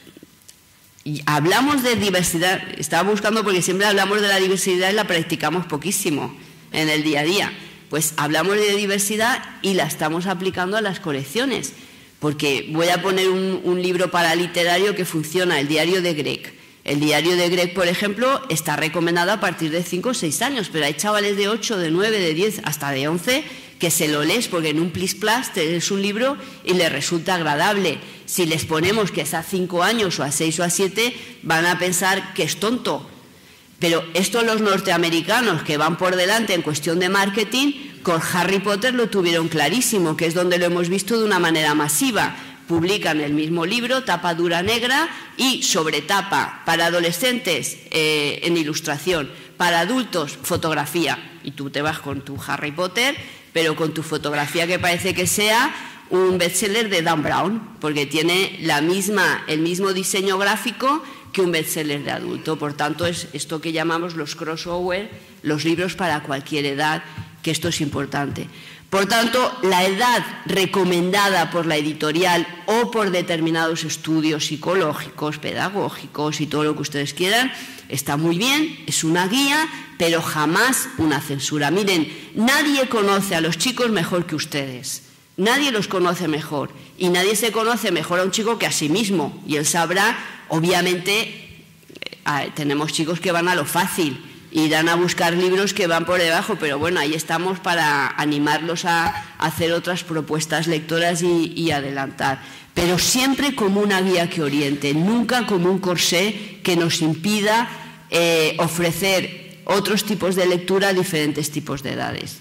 Speaker 2: hablamos de diversidad, estaba buscando porque siempre hablamos de la diversidad y la practicamos poquísimo en el día a día. Pues hablamos de diversidad y la estamos aplicando a las colecciones. Porque voy a poner un, un libro paraliterario que funciona, el diario de Greg. El diario de Greg, por ejemplo, está recomendado a partir de cinco o seis años, pero hay chavales de ocho, de nueve, de diez, hasta de once que se lo lees porque en un plis plas te lees un libro y les resulta agradable. Si les ponemos que es a cinco años o a seis o a siete, van a pensar que es tonto. Pero esto los norteamericanos que van por delante en cuestión de marketing, con Harry Potter lo tuvieron clarísimo, que es donde lo hemos visto de una manera masiva. Publican el mismo libro, tapa dura negra y sobre tapa para adolescentes eh, en ilustración, para adultos fotografía. Y tú te vas con tu Harry Potter, pero con tu fotografía que parece que sea un bestseller de Dan Brown, porque tiene la misma, el mismo diseño gráfico que un bestseller de adulto. Por tanto, es esto que llamamos los crossover, los libros para cualquier edad, que esto es importante. Por tanto, la edad recomendada por la editorial o por determinados estudios psicológicos, pedagógicos y todo lo que ustedes quieran, está muy bien, es una guía, pero jamás una censura. Miren, nadie conoce a los chicos mejor que ustedes, nadie los conoce mejor y nadie se conoce mejor a un chico que a sí mismo. Y él sabrá, obviamente, eh, tenemos chicos que van a lo fácil, irán a buscar libros que van por debajo, pero bueno, ahí estamos para animarlos a hacer otras propuestas lectoras y, y adelantar. Pero siempre como una guía que oriente, nunca como un corsé que nos impida eh, ofrecer otros tipos de lectura a diferentes tipos de edades.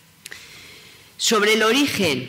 Speaker 2: Sobre el origen,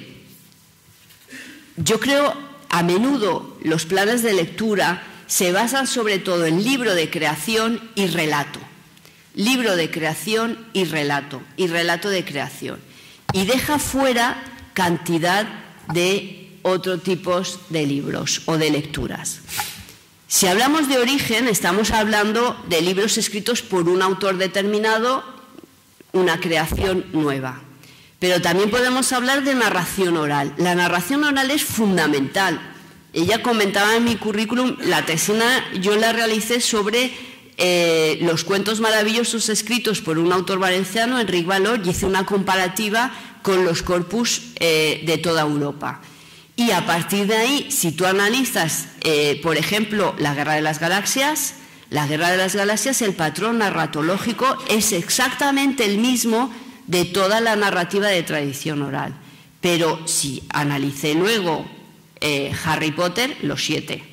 Speaker 2: yo creo a menudo los planes de lectura se basan sobre todo en libro de creación y relato. Libro de creación y relato, y relato de creación. Y deja fuera cantidad de otros tipos de libros o de lecturas. Si hablamos de origen, estamos hablando de libros escritos por un autor determinado, una creación nueva. Pero también podemos hablar de narración oral. La narración oral es fundamental. Ella comentaba en mi currículum, la tesina yo la realicé sobre Eh, los cuentos maravillosos escritos por un autor valenciano, Enric Valor, y hice una comparativa con los corpus eh, de toda Europa. Y a partir de ahí, si tú analizas, eh, por ejemplo, La Guerra de las Galaxias, La Guerra de las Galaxias, el patrón narratológico es exactamente el mismo de toda la narrativa de tradición oral. Pero si analicé luego eh, Harry Potter, los siete,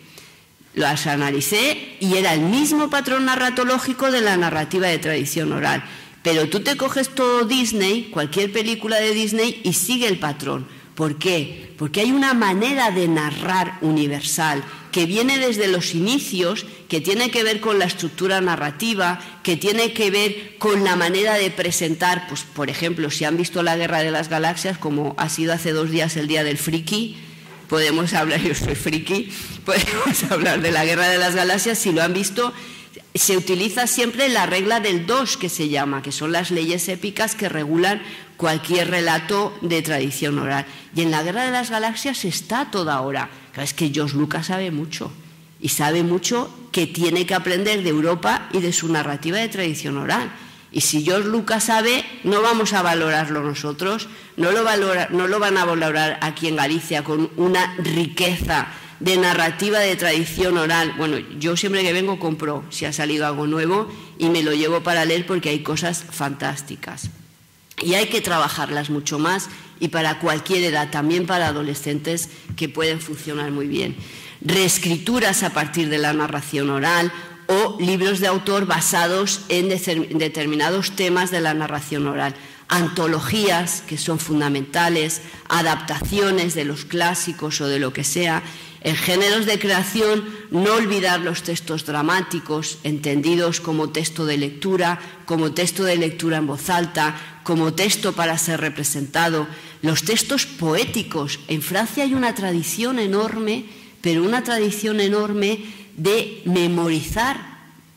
Speaker 2: las analicé y era el mismo patrón narratológico de la narrativa de tradición oral. Pero tú te coges todo Disney, cualquier película de Disney, y sigue el patrón. ¿Por qué? Porque hay una manera de narrar universal que viene desde los inicios, que tiene que ver con la estructura narrativa, que tiene que ver con la manera de presentar, pues, por ejemplo, si han visto La Guerra de las Galaxias, como ha sido hace dos días el Día del Friki, podemos hablar, yo soy friki, podemos hablar de La Guerra de las Galaxias, si lo han visto. Se utiliza siempre la regla del dos, que se llama, que son las leyes épicas que regulan cualquier relato de tradición oral. Y en La Guerra de las Galaxias está toda hora. Claro, es que George Lucas sabe mucho, y sabe mucho que tiene que aprender de Europa y de su narrativa de tradición oral. Y si George Lucas sabe, no vamos a valorarlo nosotros, no lo, valora, no lo van a valorar aquí en Galicia con una riqueza de narrativa de tradición oral. Bueno, yo siempre que vengo compro si ha salido algo nuevo y me lo llevo para leer porque hay cosas fantásticas. Y hay que trabajarlas mucho más y para cualquier edad, también para adolescentes que pueden funcionar muy bien. Reescrituras a partir de la narración oral o libros de autor basados en determinados temas de la narración oral. Antologías, que son fundamentales, adaptaciones de los clásicos o de lo que sea. En géneros de creación, no olvidar los textos dramáticos, entendidos como texto de lectura, como texto de lectura en voz alta, como texto para ser representado. Los textos poéticos. En Francia hay una tradición enorme, pero una tradición enorme de memorizar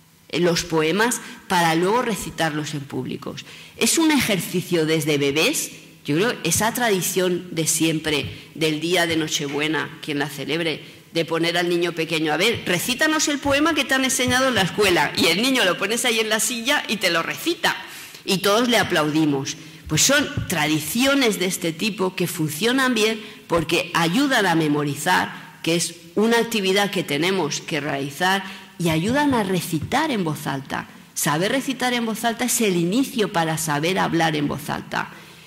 Speaker 2: los poemas para luego recitarlos en públicos. Es un ejercicio desde bebés. Yo creo esa tradición de siempre, del día de Nochebuena, quien la celebre, de poner al niño pequeño, a ver, recítanos el poema que te han enseñado en la escuela, y el niño lo pones ahí en la silla y te lo recita, y todos le aplaudimos. Pues son tradiciones de este tipo que funcionan bien porque ayudan a memorizar, que es una actividad que tenemos que realizar, y ayudan a recitar en voz alta. Saber recitar en voz alta es el inicio para saber hablar en voz alta.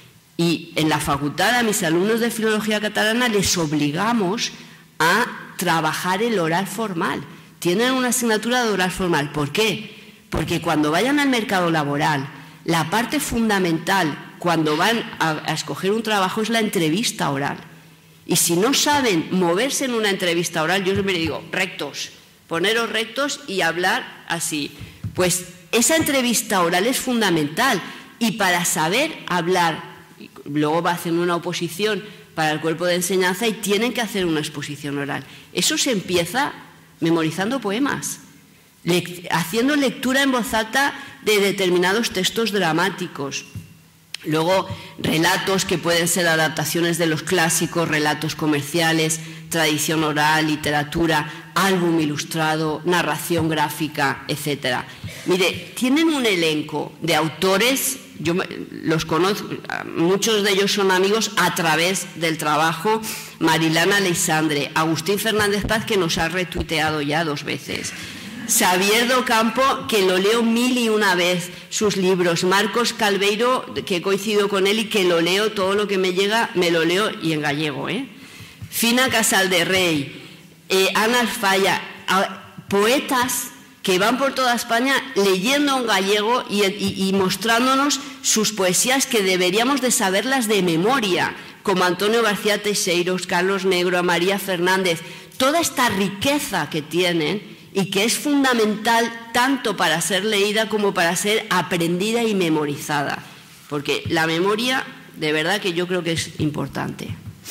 Speaker 2: Y en la facultad a mis alumnos de Filología Catalana les obligamos a trabajar el oral formal. Tienen una asignatura de oral formal. ¿Por qué? Porque cuando vayan al mercado laboral, la parte fundamental cuando van a, a escoger un trabajo es la entrevista oral. Y si no saben moverse en una entrevista oral, yo siempre digo, rectos, poneros rectos y hablar así. Pues esa entrevista oral es fundamental, y para saber hablar, luego va a hacer una oposición para el cuerpo de enseñanza y tienen que hacer una exposición oral. Eso se empieza memorizando poemas, le- haciendo lectura en voz alta de determinados textos dramáticos. Luego, relatos que pueden ser adaptaciones de los clásicos, relatos comerciales, tradición oral, literatura, álbum ilustrado, narración gráfica, etcétera. Mire, tienen un elenco de autores, yo los conozco, muchos de ellos son amigos a través del trabajo. Marilana Leisandre, Agustín Fernández Paz, que nos ha retuiteado ya dos veces, Xavier Docampo, que lo leo mil y una vez sus libros, Marcos Calveiro, que coincido con él y que lo leo, todo lo que me llega me lo leo, y en gallego, ¿eh? Fina Casal de Rey, eh, Ana Alfaya, a, poetas que van por toda España leyendo en gallego y, y, y mostrándonos sus poesías, que deberíamos de saberlas de memoria, como Antonio García Teixeiros, Carlos Negro, María Fernández, toda esta riqueza que tienen y que es fundamental tanto para ser leída como para ser aprendida y memorizada, porque la memoria de verdad que yo creo que es importante.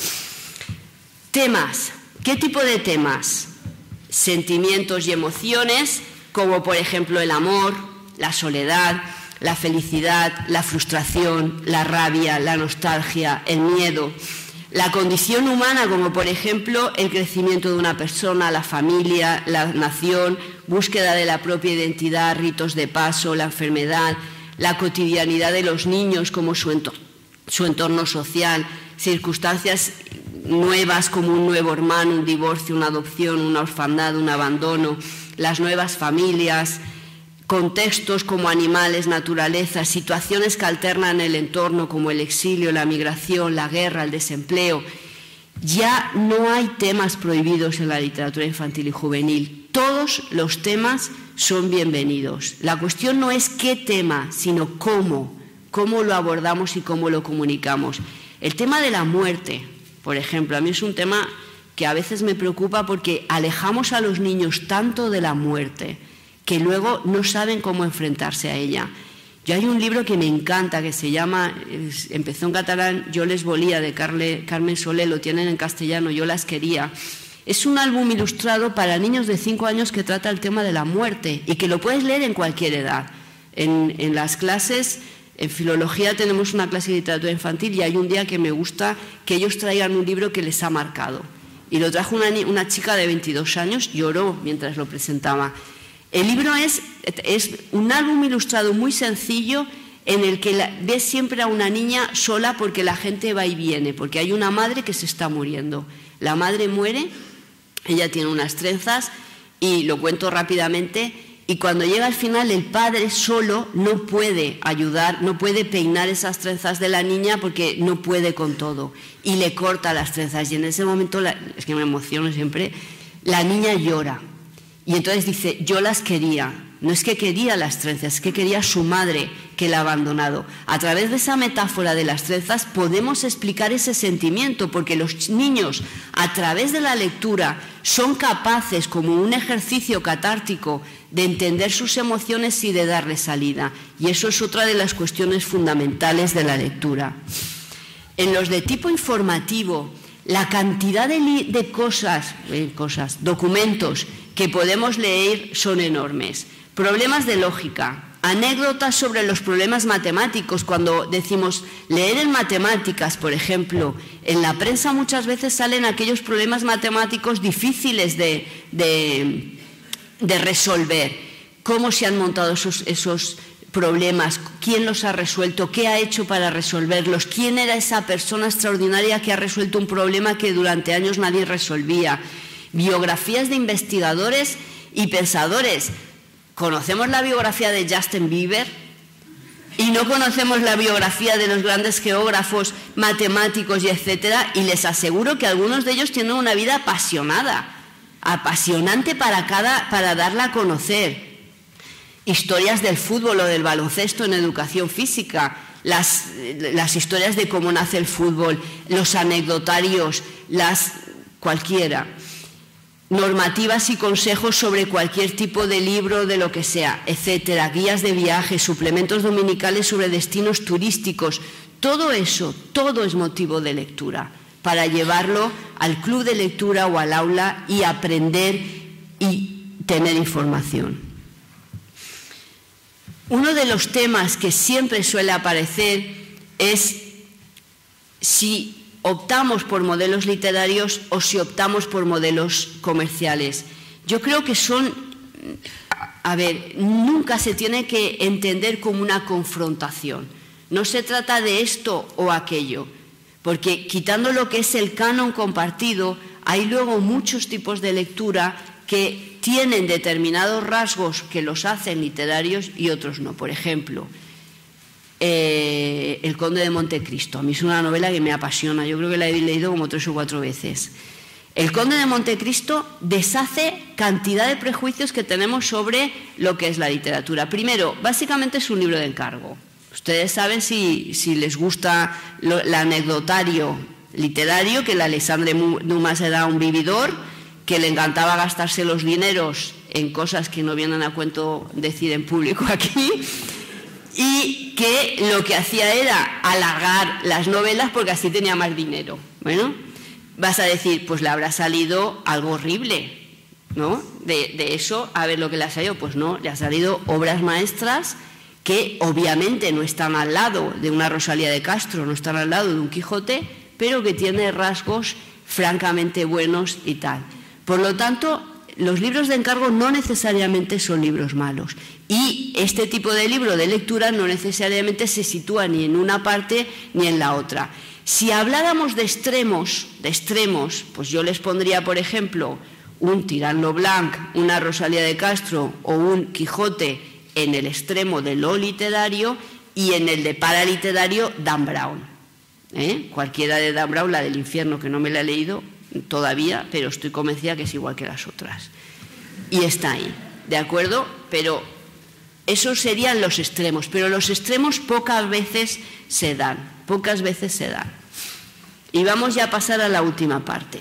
Speaker 2: Temas. ¿Qué tipo de temas? Sentimientos y emociones, como por ejemplo el amor, la soledad, la felicidad, la frustración, la rabia, la nostalgia, el miedo. La condición humana, como por ejemplo el crecimiento de una persona, la familia, la nación, búsqueda de la propia identidad, ritos de paso, la enfermedad, la cotidianidad de los niños como su entorno, su entorno social, circunstancias nuevas como un nuevo hermano, un divorcio, una adopción, una orfandad, un abandono, las nuevas familias, contextos como animales, naturaleza, situaciones que alternan el entorno como el exilio, la migración, la guerra, el desempleo. Ya no hay temas prohibidos en la literatura infantil y juvenil. Todos los temas son bienvenidos. La cuestión no es qué tema, sino cómo, cómo lo abordamos y cómo lo comunicamos. El tema de la muerte, por ejemplo, a mí es un tema que a veces me preocupa porque alejamos a los niños tanto de la muerte que luego no saben cómo enfrentarse a ella. Yo hay un libro que me encanta, que se llama, empezó en catalán, Yo les volía, de Carle, Carmen Soler, lo tienen en castellano, Yo las quería. Es un álbum ilustrado para niños de cinco años que trata el tema de la muerte y que lo puedes leer en cualquier edad. En, en las clases, en filología tenemos una clase de literatura infantil y hay un día que me gusta que ellos traigan un libro que les ha marcado. Y lo trajo una, una chica de veintidós años, lloró mientras lo presentaba. El libro es, es un álbum ilustrado muy sencillo en el que la, ves siempre a una niña sola porque la gente va y viene, porque hay una madre que se está muriendo. La madre muere, ella tiene unas trenzas y lo cuento rápidamente, y cuando llega al final el padre solo no puede ayudar, no puede peinar esas trenzas de la niña porque no puede con todo y le corta las trenzas y en ese momento, la, es que me emociono siempre, la niña llora. Y entonces dice, yo las quería, no es que quería las trenzas, es que quería a su madre que la ha abandonado. A través de esa metáfora de las trenzas podemos explicar ese sentimiento, porque los niños a través de la lectura son capaces, como un ejercicio catártico, de entender sus emociones y de darle salida. Y eso es otra de las cuestiones fundamentales de la lectura. En los de tipo informativo, la cantidad de, de cosas, eh, cosas, documentos que podemos leer son enormes. Problemas de lógica, anécdotas sobre los problemas matemáticos. Cuando decimos leer en matemáticas, por ejemplo, en la prensa muchas veces salen aquellos problemas matemáticos difíciles de, de, de resolver. ¿Cómo se han montado esos, esos problemas? ¿Quién los ha resuelto? ¿Qué ha hecho para resolverlos? ¿Quién era esa persona extraordinaria que ha resuelto un problema que durante años nadie resolvía? Biografías de investigadores y pensadores. Conocemos la biografía de Justin Bieber y no conocemos la biografía de los grandes geógrafos, matemáticos y etcétera, y les aseguro que algunos de ellos tienen una vida apasionada, apasionante para, cada, para darla a conocer. Historias del fútbol o del baloncesto en educación física, las, las historias de cómo nace el fútbol, los anecdotarios, las cualquiera. Normativas y consejos sobre cualquier tipo de libro, de lo que sea, etcétera, guías de viaje, suplementos dominicales sobre destinos turísticos, todo eso, todo es motivo de lectura, para llevarlo al club de lectura o al aula y aprender y tener información. Uno de los temas que siempre suele aparecer es si optamos por modelos literarios o si optamos por modelos comerciales. Yo creo que son, a ver, nunca se tiene que entender como una confrontación. No se trata de esto o aquello, porque quitando lo que es el canon compartido, hay luego muchos tipos de lectura que tienen determinados rasgos que los hacen literarios y otros no. Por ejemplo, Eh, El Conde de Montecristo. A mí es una novela que me apasiona, yo creo que la he leído como tres o cuatro veces. El Conde de Montecristo deshace cantidad de prejuicios que tenemos sobre lo que es la literatura. Primero, básicamente es un libro de encargo. Ustedes saben, si, si les gusta lo, el anecdotario literario, que el Alexandre Dumas era un vividor, que le encantaba gastarse los dineros en cosas que no vienen a cuento decir en público aquí, y que lo que hacía era alargar las novelas porque así tenía más dinero. Bueno, vas a decir, pues le habrá salido algo horrible, ¿no? De, de eso, a ver lo que le ha salido. Pues no, le ha salido obras maestras que obviamente no están al lado de una Rosalía de Castro, no están al lado de un Quijote, pero que tiene rasgos francamente buenos y tal. Por lo tanto, los libros de encargo no necesariamente son libros malos, y este tipo de libro de lectura no necesariamente se sitúa ni en una parte ni en la otra. Si habláramos de extremos, de extremos, pues yo les pondría, por ejemplo, un Tirant lo Blanc, una Rosalía de Castro o un Quijote en el extremo de lo literario, y en el de paraliterario Dan Brown. ¿Eh? Cualquiera de Dan Brown, la del infierno, que no me la he leído todavía, pero estoy convencida que es igual que las otras. Y está ahí, ¿de acuerdo? Pero esos serían los extremos, pero los extremos pocas veces se dan, pocas veces se dan. Y vamos ya a pasar a la última parte.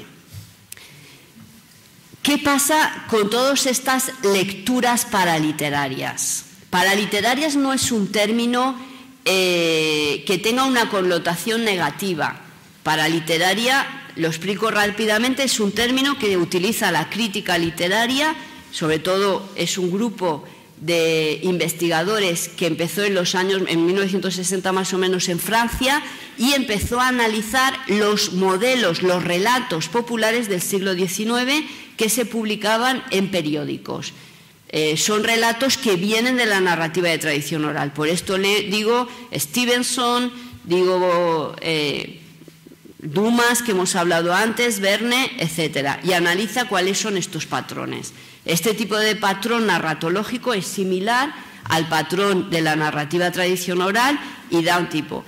Speaker 2: ¿Qué pasa con todas estas lecturas paraliterarias? Paraliterarias no es un término eh, que tenga una connotación negativa. Paraliteraria, lo explico rápidamente, es un término que utiliza la crítica literaria, sobre todo es un grupo de investigadores que empezó en los años, en mil novecientos sesenta más o menos en Francia, y empezó a analizar los modelos, los relatos populares del siglo diecinueve que se publicaban en periódicos. Eh, son relatos que vienen de la narrativa de tradición oral. Por esto le digo Stevenson, digo eh, Dumas, que hemos hablado antes, Verne, etcétera, y analiza cuáles son estos patrones. Este tipo de patrón narratológico es similar al patrón de la narrativa tradición oral y da un tipo.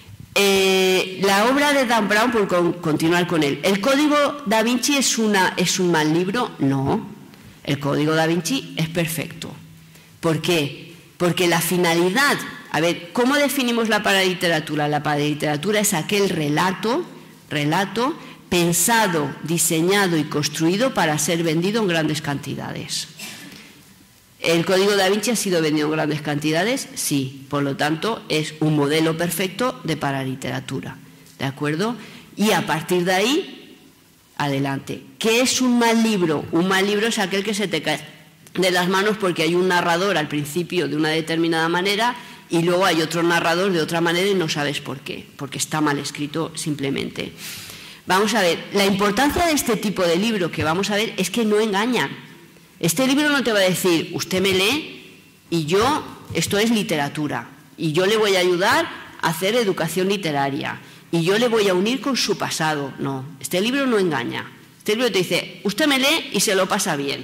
Speaker 2: Eh, la obra de Dan Brown, por con, continuar con él, ¿el Código Da Vinci es, una, es un mal libro? No, el Código Da Vinci es perfecto. ¿Por qué? Porque la finalidad, a ver, ¿cómo definimos la paraliteratura? La paraliteratura es aquel relato, relato pensado, diseñado y construido para ser vendido en grandes cantidades. ¿El Código Da Vinci ha sido vendido en grandes cantidades? Sí, por lo tanto es un modelo perfecto de paraliteratura, ¿de acuerdo? Y a partir de ahí, adelante. ¿Qué es un mal libro? Un mal libro es aquel que se te cae de las manos porque hay un narrador al principio de una determinada manera y luego hay otro narrador de otra manera y no sabes por qué, porque está mal escrito simplemente. Vamos a ver, la importancia de este tipo de libro que vamos a ver es que no engañan. Este libro no te va a decir, usted me lee y yo, esto es literatura, y yo le voy a ayudar a hacer educación literaria, y yo le voy a unir con su pasado. No, este libro no engaña. Este libro te dice, usted me lee y se lo pasa bien.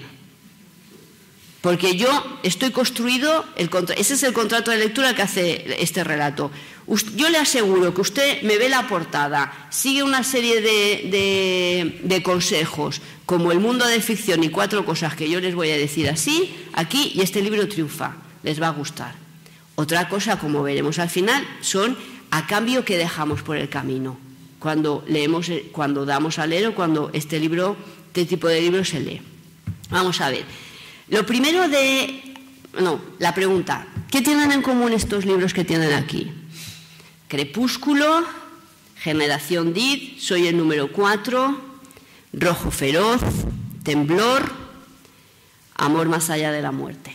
Speaker 2: Porque yo estoy construido, el contra- ese es el contrato de lectura que hace este relato. Yo le aseguro que usted me ve la portada, sigue una serie de, de, de consejos, como El mundo de ficción y cuatro cosas que yo les voy a decir así, aquí, y este libro triunfa, les va a gustar. Otra cosa, como veremos al final, son a cambio que dejamos por el camino, cuando leemos, cuando damos a leer o cuando este libro, este tipo de libro se lee. Vamos a ver. Lo primero de... No, la pregunta, ¿qué tienen en común estos libros que tienen aquí? Crepúsculo, Generación Did, Soy el número cuatro, Rojo Feroz, Temblor, Amor más allá de la muerte.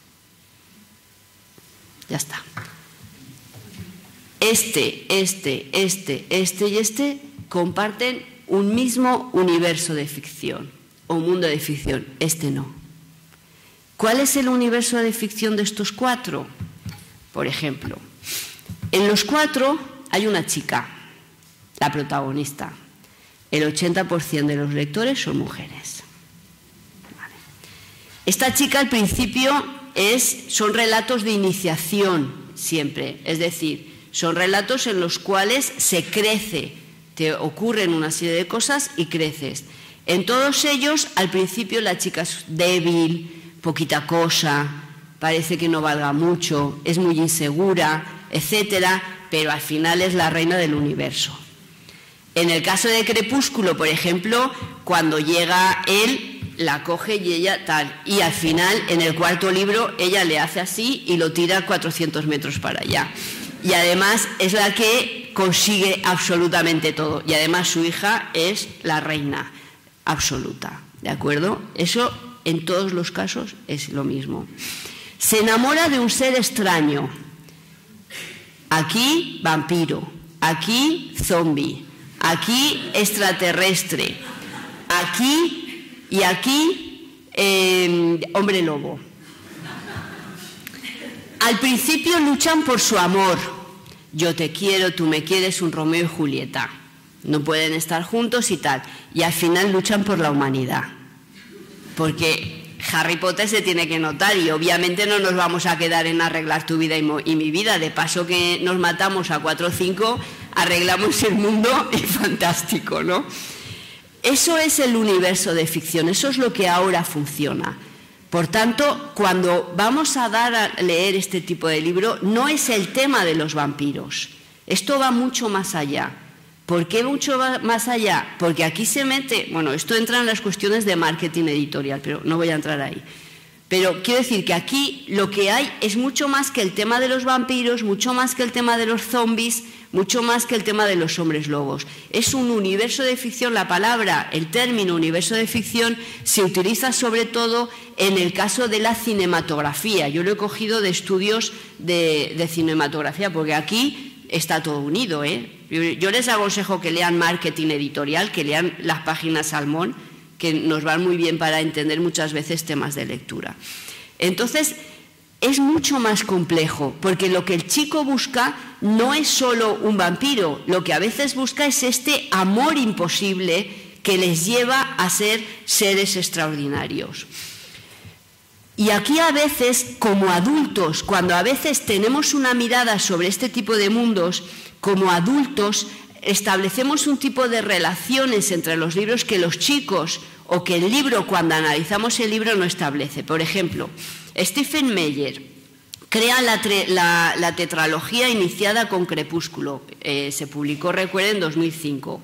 Speaker 2: Ya está. Este, este, este, este y este comparten un mismo universo de ficción o mundo de ficción. Este no. ¿Cuál es el universo de ficción de estos cuatro? Por ejemplo, en los cuatro hay una chica, la protagonista. El ochenta por ciento de los lectores son mujeres. Vale. Esta chica al principio es, son relatos de iniciación siempre, es decir, son relatos en los cuales se crece, te ocurren una serie de cosas y creces. En todos ellos, al principio la chica es débil, poquita cosa, parece que no valga mucho, es muy insegura, etcétera, pero al final es la reina del universo. En el caso de Crepúsculo, por ejemplo, cuando llega él, la coge y ella tal, y al final, en el cuarto libro, ella le hace así y lo tira cuatrocientos metros para allá. Y además es la que consigue absolutamente todo, y además su hija es la reina absoluta, ¿de acuerdo? Eso en todos los casos es lo mismo. Se enamora de un ser extraño. Aquí, vampiro. Aquí, zombi. Aquí, extraterrestre. Aquí y aquí, eh, hombre lobo. Al principio luchan por su amor. Yo te quiero, tú me quieres, un Romeo y Julieta. No pueden estar juntos y tal. Y al final luchan por la humanidad. porque Harry Potter se tiene que notar y obviamente no nos vamos a quedar en arreglar tu vida y, y mi vida. De paso que nos matamos a cuatro o cinco, arreglamos el mundo y fantástico, ¿no? Eso es el universo de ficción, eso es lo que ahora funciona. Por tanto, cuando vamos a dar a leer este tipo de libro, no es el tema de los vampiros. Esto va mucho más allá. ¿Por qué mucho más allá? Porque aquí se mete, bueno, esto entra en las cuestiones de marketing editorial, pero no voy a entrar ahí. Pero quiero decir que aquí lo que hay es mucho más que el tema de los vampiros, mucho más que el tema de los zombies, mucho más que el tema de los hombres lobos. Es un universo de ficción, la palabra, el término universo de ficción se utiliza sobre todo en el caso de la cinematografía. Yo lo he cogido de estudios de, de cinematografía, porque aquí está todo unido, ¿eh? Yo, yo les aconsejo que lean marketing editorial, que lean las páginas Salmón, que nos van muy bien para entender muchas veces temas de lectura. Entonces, es mucho más complejo, porque lo que el chico busca no es solo un vampiro, lo que a veces busca es este amor imposible que les lleva a ser seres extraordinarios. Y aquí a veces, como adultos, cuando a veces tenemos una mirada sobre este tipo de mundos, como adultos establecemos un tipo de relaciones entre los libros que los chicos o que el libro, cuando analizamos el libro, no establece. Por ejemplo, Stephen Meyer crea la, la, la tetralogía iniciada con Crepúsculo. Eh, se publicó, recuerden, en dos mil cinco.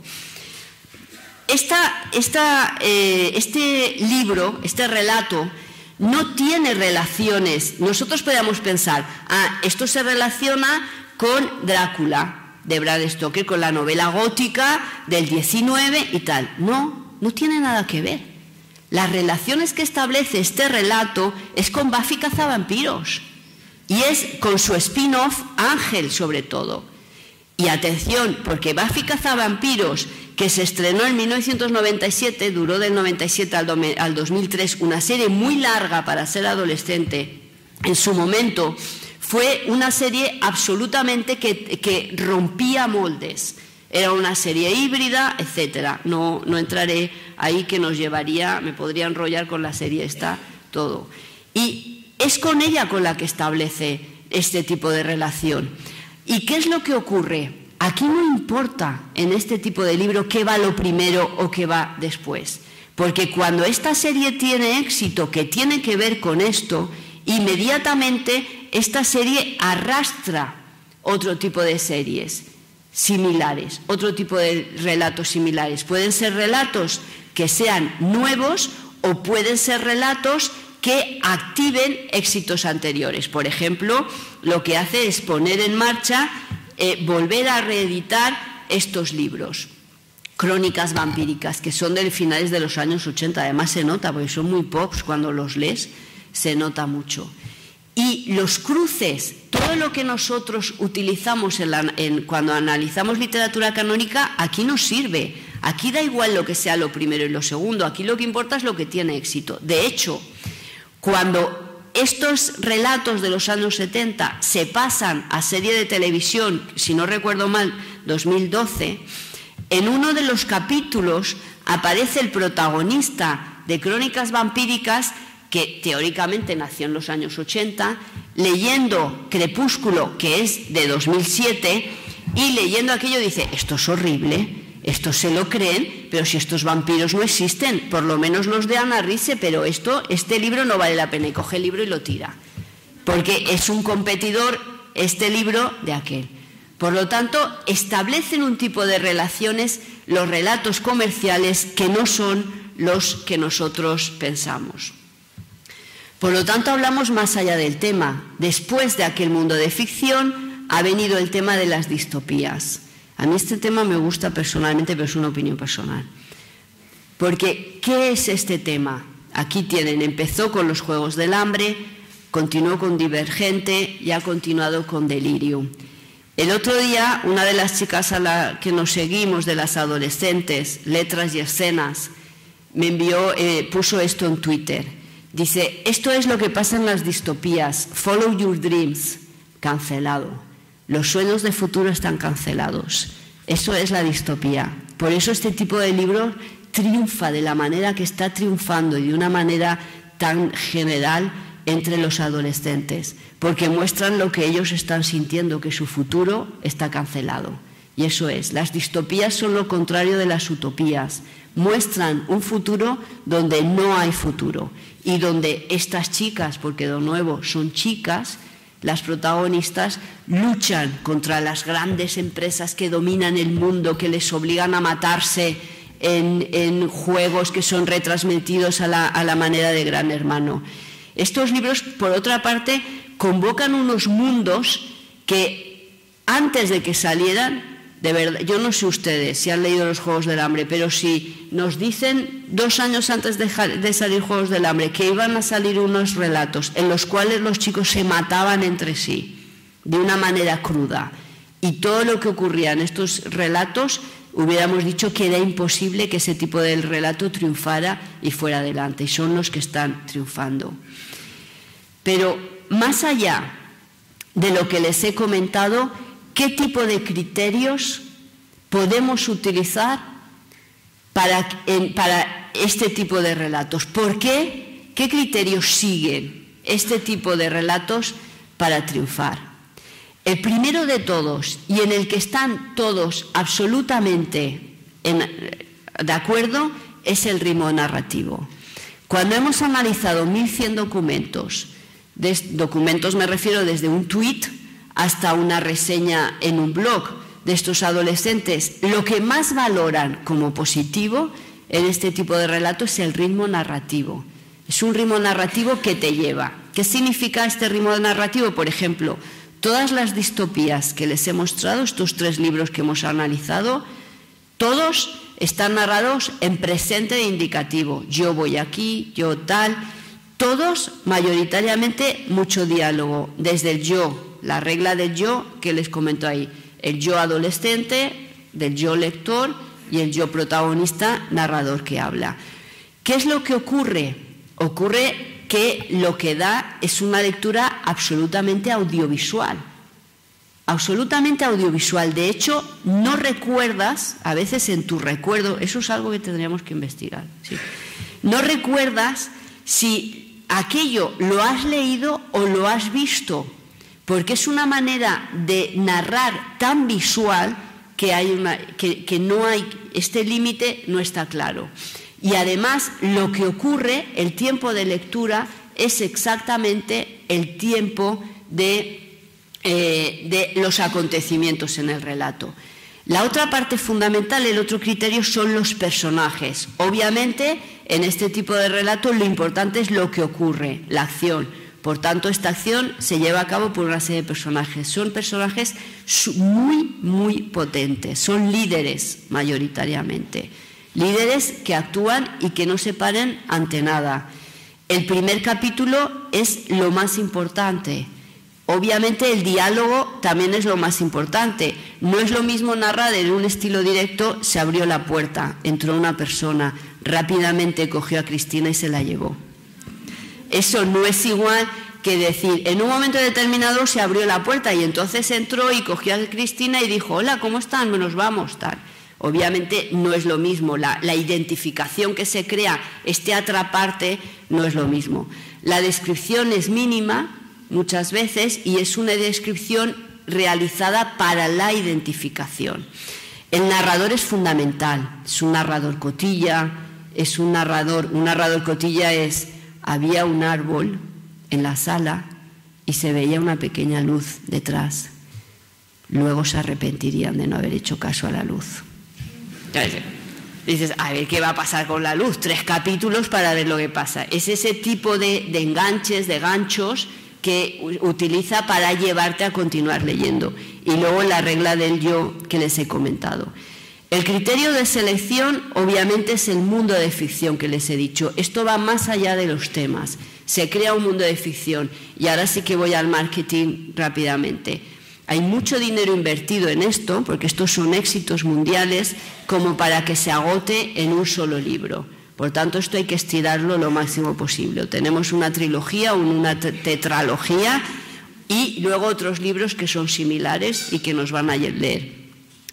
Speaker 2: Esta, esta, eh, este libro, este relato, no tiene relaciones. Nosotros podemos pensar, ah, esto se relaciona con Drácula, de Bram Stoker, con la novela gótica del diecinueve y tal. No, no tiene nada que ver. Las relaciones que establece este relato es con Buffy cazavampiros y es con su spin-off Ángel, sobre todo. Y atención, porque Buffy cazavampiros, que se estrenó en mil novecientos noventa y siete, duró del noventa y siete al dos mil tres, una serie muy larga para ser adolescente, en su momento fue una serie absolutamente que, que rompía moldes. Era una serie híbrida, etcétera. No, no entraré ahí, que nos llevaría, me podría enrollar con la serie esta, todo. Y es con ella con la que establece este tipo de relación. ¿Y qué es lo que ocurre? Aquí no importa en este tipo de libro qué va lo primero o qué va después. Porque cuando esta serie tiene éxito, que tiene que ver con esto, inmediatamente esta serie arrastra otro tipo de series similares, otro tipo de relatos similares. Pueden ser relatos que sean nuevos o pueden ser relatos que activen éxitos anteriores. Por ejemplo, lo que hace es poner en marcha, eh, volver a reeditar estos libros. Crónicas vampíricas, que son de finales de los años ochenta, además se nota, porque son muy pops, cuando los lees se nota mucho. Y los cruces, todo lo que nosotros utilizamos en la, en, cuando analizamos literatura canónica, aquí nos sirve. Aquí da igual lo que sea lo primero y lo segundo, aquí lo que importa es lo que tiene éxito. De hecho, cuando estos relatos de los años setenta se pasan a serie de televisión, si no recuerdo mal, dos mil doce, en uno de los capítulos aparece el protagonista de Crónicas vampíricas, que teóricamente nació en los años ochenta, leyendo Crepúsculo, que es de dos mil siete, y leyendo aquello dice, esto es horrible, esto se lo creen, pero si estos vampiros no existen, por lo menos los de Ana Risse, pero esto, este libro no vale la pena, y coge el libro y lo tira, porque es un competidor este libro de aquel. Por lo tanto, establecen un tipo de relaciones, los relatos comerciales, que no son los que nosotros pensamos. Por lo tanto, hablamos más allá del tema. Después de aquel mundo de ficción, ha venido el tema de las distopías. A mí este tema me gusta personalmente, pero es una opinión personal. Porque, ¿qué es este tema? Aquí tienen, empezó con los Juegos del Hambre, continuó con Divergente y ha continuado con Delirium. El otro día, una de las chicas a la que nos seguimos, de las adolescentes, Letras y Escenas, me envió, eh, puso esto en Twitter. Dice, esto es lo que pasa en las distopías. Follow your dreams. Cancelado. Los sueños de futuro están cancelados. Eso es la distopía. Por eso este tipo de libros triunfa de la manera que está triunfando y de una manera tan general entre los adolescentes, porque muestran lo que ellos están sintiendo, que su futuro está cancelado. Y eso es, las distopías son lo contrario de las utopías. Muestran un futuro donde no hay futuro y donde estas chicas, porque de nuevo son chicas, las protagonistas luchan contra las grandes empresas que dominan el mundo, que les obligan a matarse en, en juegos que son retransmitidos a la, a la manera de Gran Hermano. Estos libros, por otra parte, convocan unos mundos que antes de que salieran, de verdad, yo no sé ustedes si han leído los Juegos del Hambre, pero si nos dicen dos años antes de, de salir Juegos del Hambre que iban a salir unos relatos en los cuales los chicos se mataban entre sí de una manera cruda y todo lo que ocurría en estos relatos, hubiéramos dicho que era imposible que ese tipo de relato triunfara y fuera adelante, y son los que están triunfando. Pero más allá de lo que les he comentado, ¿qué tipo de criterios podemos utilizar para, en, para este tipo de relatos? ¿Por qué? ¿Qué criterios siguen este tipo de relatos para triunfar? El primero de todos, y en el que están todos absolutamente en, de acuerdo, es el ritmo narrativo. Cuando hemos analizado mil cien documentos, de, documentos me refiero desde un tuit hasta una reseña en un blog de estos adolescentes, lo que más valoran como positivo en este tipo de relatos es el ritmo narrativo. Es un ritmo narrativo que te lleva. ¿Qué significa este ritmo narrativo? Por ejemplo, todas las distopías que les he mostrado, estos tres libros que hemos analizado, todos están narrados en presente de indicativo. Yo voy aquí, yo tal. Todos, mayoritariamente, mucho diálogo, desde el yo, la regla del yo que les comento ahí, el yo adolescente, del yo lector y el yo protagonista narrador que habla. ¿Qué es lo que ocurre? Ocurre que lo que da es una lectura absolutamente audiovisual, absolutamente audiovisual. De hecho, no recuerdas, a veces en tu recuerdo, eso es algo que tendríamos que investigar, ¿sí? No recuerdas si aquello lo has leído o lo has visto, porque es una manera de narrar tan visual que, hay una, que, que no hay, este límite no está claro. Y además lo que ocurre, el tiempo de lectura, es exactamente el tiempo de, eh, de los acontecimientos en el relato. La otra parte fundamental, el otro criterio, son los personajes. Obviamente, en este tipo de relato lo importante es lo que ocurre, la acción. Por tanto, esta acción se lleva a cabo por una serie de personajes. Son personajes muy, muy potentes, son líderes mayoritariamente. Líderes que actúan y que no se paren ante nada. El primer capítulo es lo más importante. Obviamente el diálogo también es lo más importante. No es lo mismo narrar en un estilo directo, se abrió la puerta, entró una persona, rápidamente cogió a Cristina y se la llevó. Eso no es igual que decir, en un momento determinado se abrió la puerta y entonces entró y cogió a Cristina y dijo, hola, ¿cómo están? Nos vamos, tal. Obviamente no es lo mismo, la, la identificación que se crea, este atraparte, no es lo mismo. La descripción es mínima muchas veces y es una descripción realizada para la identificación. El narrador es fundamental, es un narrador cotilla, es un narrador, un narrador cotilla es, había un árbol en la sala y se veía una pequeña luz detrás. Luego se arrepentirían de no haber hecho caso a la luz. Dices, a ver qué va a pasar con la luz, tres capítulos para ver lo que pasa. Es ese tipo de, de enganches, de ganchos que utiliza para llevarte a continuar leyendo. Y luego la regla del yo que les he comentado. El criterio de selección obviamente es el mundo de ficción que les he dicho. Esto va más allá de los temas. Se crea un mundo de ficción. Y ahora sí que voy al marketing rápidamente. Hay mucho dinero invertido en esto, porque estos son éxitos mundiales, como para que se agote en un solo libro. Por tanto, esto hay que estirarlo lo máximo posible. Tenemos una trilogía o una tetralogía y luego otros libros que son similares y que nos van a leer.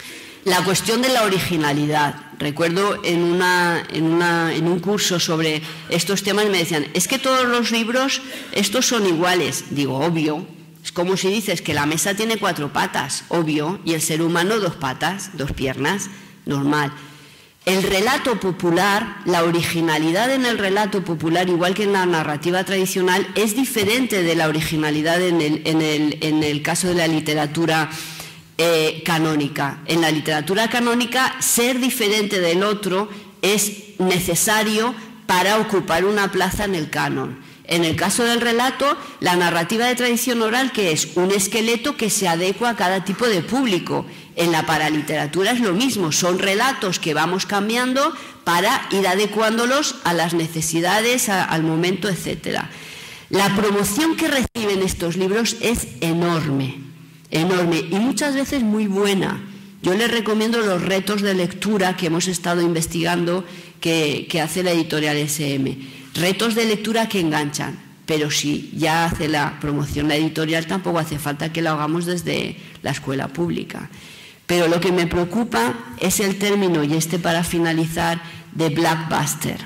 Speaker 2: La cuestión de la originalidad. Recuerdo en, una, en, una, en un curso sobre estos temas me decían, es que todos los libros estos son iguales. Digo, obvio. Es como si dices que la mesa tiene cuatro patas, obvio, y el ser humano dos patas, dos piernas, normal. El relato popular, la originalidad en el relato popular, igual que en la narrativa tradicional, es diferente de la originalidad en el, en el, en el caso de la literatura eh, canónica. En la literatura canónica, ser diferente del otro es necesario para ocupar una plaza en el canon. En el caso del relato, la narrativa de tradición oral, que es un esqueleto que se adecua a cada tipo de público. En la paraliteratura es lo mismo, son relatos que vamos cambiando para ir adecuándolos a las necesidades, a, al momento, etcétera. La promoción que reciben estos libros es enorme, enorme y muchas veces muy buena. Yo les recomiendo los retos de lectura que hemos estado investigando que, que hace la editorial S M. Retos de lectura que enganchan, pero si ya hace la promoción la editorial tampoco hace falta que lo hagamos desde la escuela pública. Pero lo que me preocupa es el término, y este para finalizar, de blockbuster.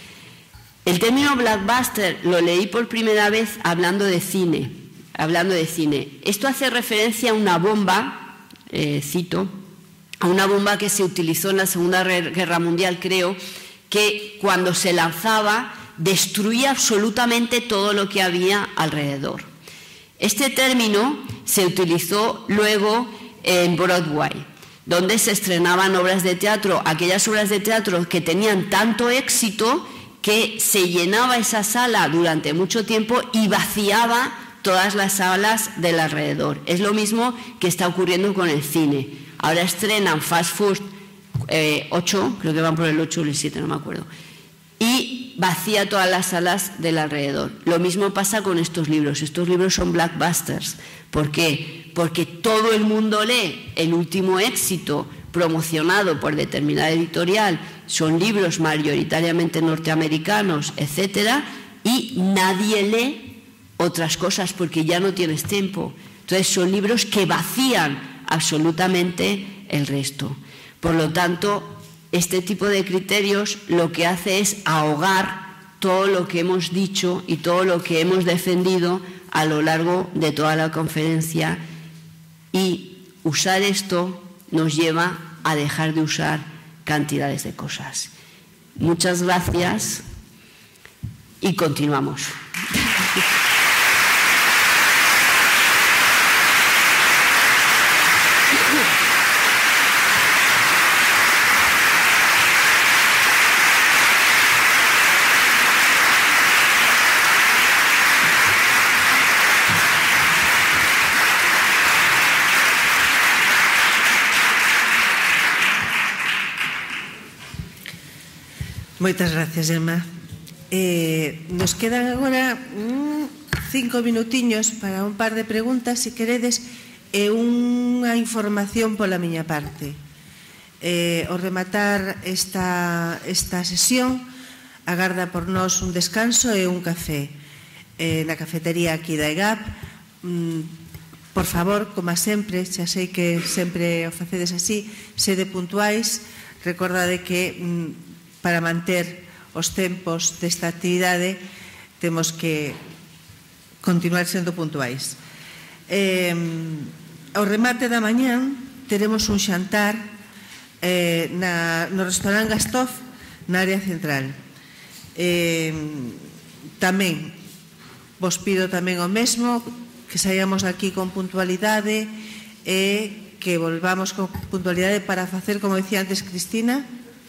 Speaker 2: El término blockbuster lo leí por primera vez hablando de cine, hablando de cine. Esto hace referencia a una bomba, eh, cito, a una bomba que se utilizó en la Segunda Guerra Mundial, creo, que cuando se lanzaba destruía absolutamente todo lo que había alrededor. Este término se utilizó luego en Broadway, donde se estrenaban obras de teatro, aquellas obras de teatro que tenían tanto éxito que se llenaba esa sala durante mucho tiempo y vaciaba todas las salas del alrededor. Es lo mismo que está ocurriendo con el cine. Ahora estrenan Fast Food eh, ocho, creo que van por el ocho o el siete, no me acuerdo, y vacía todas las salas del alrededor. Lo mismo pasa con estos libros. Estos libros son blockbusters. ¿Por qué? Porque todo el mundo lee el último éxito promocionado por determinada editorial. Son libros mayoritariamente norteamericanos, etcétera, y nadie lee otras cosas porque ya no tienes tiempo. Entonces son libros que vacían absolutamente el resto. Por lo tanto, este tipo de criterios lo que hace es ahogar todo lo que hemos dicho y todo lo que hemos defendido a lo largo de toda la conferencia, y usar esto nos lleva a dejar de usar cantidades de cosas. Muchas gracias y continuamos.
Speaker 1: Moitas gracias, Emma. Eh, nos quedan agora mm, cinco minutiños para un par de preguntas, se queredes, e unha información pola miña parte. Eh, ao rematar esta, esta sesión, agarda por nós un descanso e un café eh, na cafetería aquí da E G A P. Mm, por favor, como sempre, xa sei que sempre o facedes así, sede puntuais, recordade que mm, para manter os tempos desta actividade temos que continuar sendo puntuais. Eh, ao remate da mañán teremos un xantar eh, na, no restaurante Gastov na área central. Eh, tamén vos pido tamén o mesmo, que saíamos aquí con puntualidade e que volvamos con puntualidade para facer, como decía antes Cristina.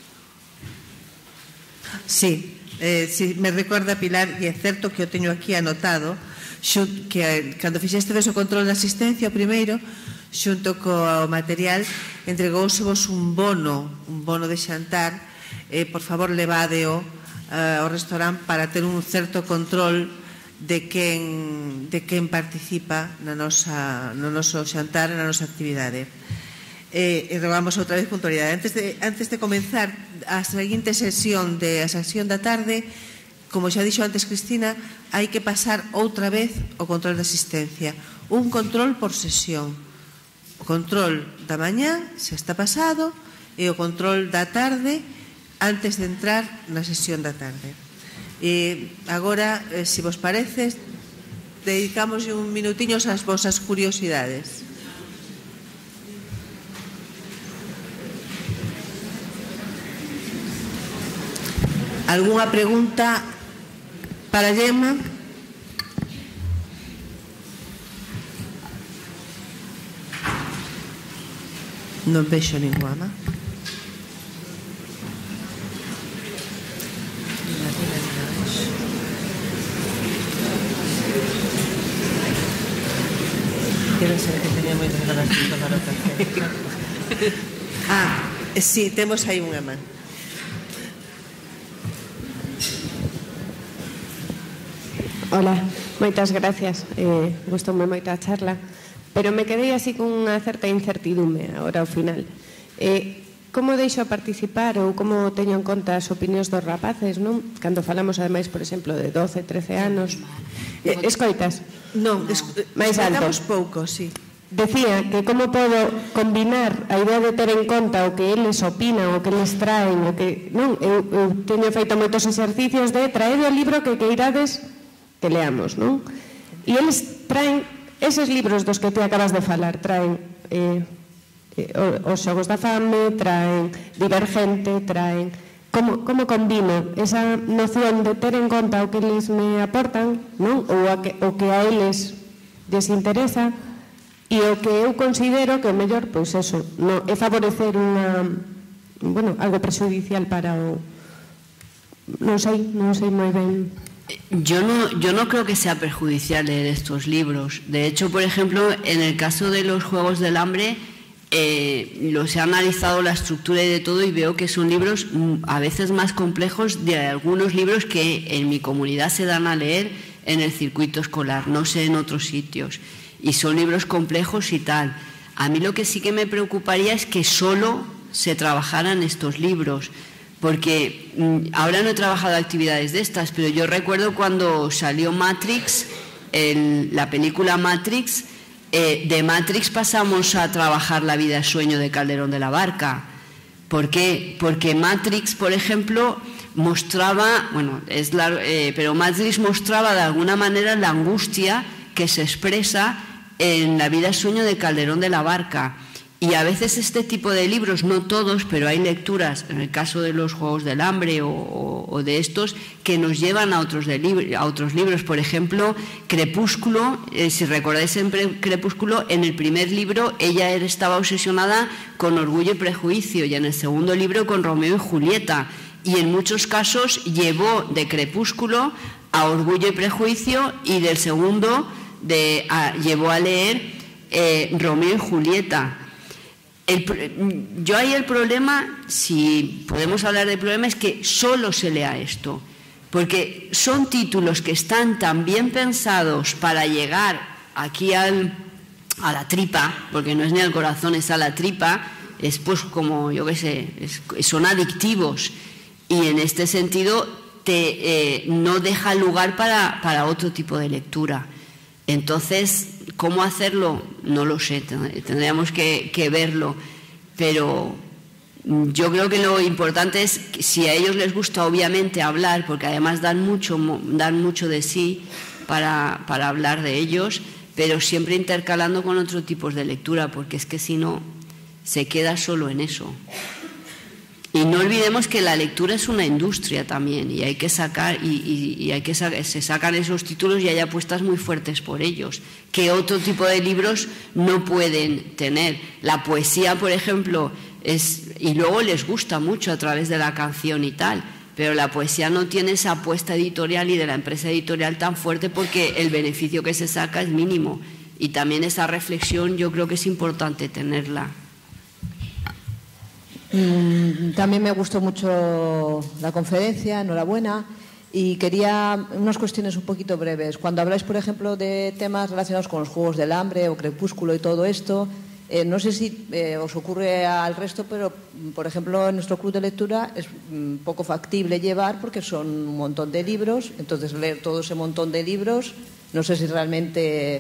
Speaker 1: Sí, eh, sí, me recorda Pilar, e é certo que o teño aquí anotado, xunto, que eh, cando fixeste o control de asistencia o primeiro, xunto co material, entregousevos un bono, un bono de xantar, eh, por favor levádeo eh, ao restaurante para ter un certo control de quen, de quen participa na nosa, no noso xantar, na nosa actividade. Eh, e rogamos outra vez puntualidade. Antes de, antes de comenzar a seguinte sesión de a sesión da tarde, como xa dixo antes Cristina, hai que pasar outra vez o control de asistencia. Un control por sesión. o control da mañá, xa está pasado, e o control da tarde antes de entrar na sesión da tarde. E agora, eh, se vos parece, dedicamos un minutiños ás vosas curiosidades. Algúnha pregunta para Gemma? Non vexo ninguna. Quero ser que teña moitas ganas de tomar o café. Ah, sí, temos aí unha man.
Speaker 3: Hola, moitas gracias. Eh, gustoume moito a charla. Pero me quedei así con unha certa incertidume agora ao final. Eh, como deixo participar ou como teño en conta as opinións dos rapaces, non? Cando falamos, ademais, por exemplo, de doce, trece anos. Eh, escoitas?
Speaker 1: Non,
Speaker 3: máis alto.
Speaker 1: Escoitamos pouco, sí.
Speaker 3: Decía que como podo combinar a idea de ter en conta o que eles opinan, o que eles traen, o que... Non, eu, eu teño feito moitos exercicios de traer o libro que queirades que leamos, non? E eles traen eses libros dos que te acabas de falar, traen eh, eh, os xogos da fame, traen Divergente, traen... Como, como combino esa noción de ter en conta o que eles me aportan, non? Ou a que, o que a eles les interesa, e o que eu considero que o mellor, pois eso, no, é favorecer unha, bueno, algo prexudicial para o... Non sei, non sei moi ben...
Speaker 2: Yo no, yo no creo que sea perjudicial leer estos libros. De hecho, por ejemplo, en el caso de los Juegos del Hambre, eh, los he analizado la estructura y de todo y veo que son libros a veces más complejos de algunos libros que en mi comunidad se dan a leer en el circuito escolar, no sé en otros sitios. Y son libros complejos y tal. A mí lo que sí que me preocuparía es que solo se trabajaran estos libros. Porque mmm, ahora no he trabajado actividades de estas, pero yo recuerdo cuando salió Matrix, el, la película Matrix, eh, de Matrix pasamos a trabajar La vida es sueño de Calderón de la Barca. ¿Por qué? Porque Matrix, por ejemplo, mostraba, bueno, es la, eh, pero Matrix mostraba de alguna manera la angustia que se expresa en La vida es sueño de Calderón de la Barca. Y a veces este tipo de libros, no todos, pero hay lecturas, en el caso de los Juegos del Hambre o, o, o de estos, que nos llevan a otros, de lib a otros libros. Por ejemplo, Crepúsculo, eh, si recordáis en Crepúsculo, en el primer libro ella estaba obsesionada con Orgullo y Prejuicio y en el segundo libro con Romeo y Julieta. Y en muchos casos llevó de Crepúsculo a Orgullo y Prejuicio y del segundo de, a, llevó a leer eh, Romeo y Julieta. El, yo ahí el problema, si podemos hablar de problema, es que solo se lea esto, porque son títulos que están tan bien pensados para llegar aquí al, a la tripa, porque no es ni al corazón, es a la tripa, es pues como, yo qué sé, es, son adictivos y en este sentido te, eh, no deja lugar para, para otro tipo de lectura. Entonces, ¿cómo hacerlo? No lo sé, tendríamos que, que verlo, pero yo creo que lo importante es que si a ellos les gusta obviamente hablar, porque además dan mucho, dan mucho de sí para, para hablar de ellos, pero siempre intercalando con otros tipos de lectura, porque es que si no, se queda solo en eso. Y no olvidemos que la lectura es una industria también y hay que sacar y, y, y hay que sa se sacan esos títulos y hay apuestas muy fuertes por ellos que otro tipo de libros no pueden tener. La poesía, por ejemplo, es y luego les gusta mucho a través de la canción y tal, pero la poesía no tiene esa apuesta editorial y de la empresa editorial tan fuerte porque el beneficio que se saca es mínimo y también esa reflexión yo creo que es importante tenerla.
Speaker 4: También me gustó mucho la conferencia, enhorabuena, y quería unas cuestiones un poquito breves. Cuando habláis, por ejemplo, de temas relacionados con los Juegos del Hambre o Crepúsculo y todo esto, eh, no sé si eh, os ocurre al resto, pero, por ejemplo, en nuestro club de lectura es mm, poco factible llevar porque son un montón de libros, entonces leer todo ese montón de libros, no sé si realmente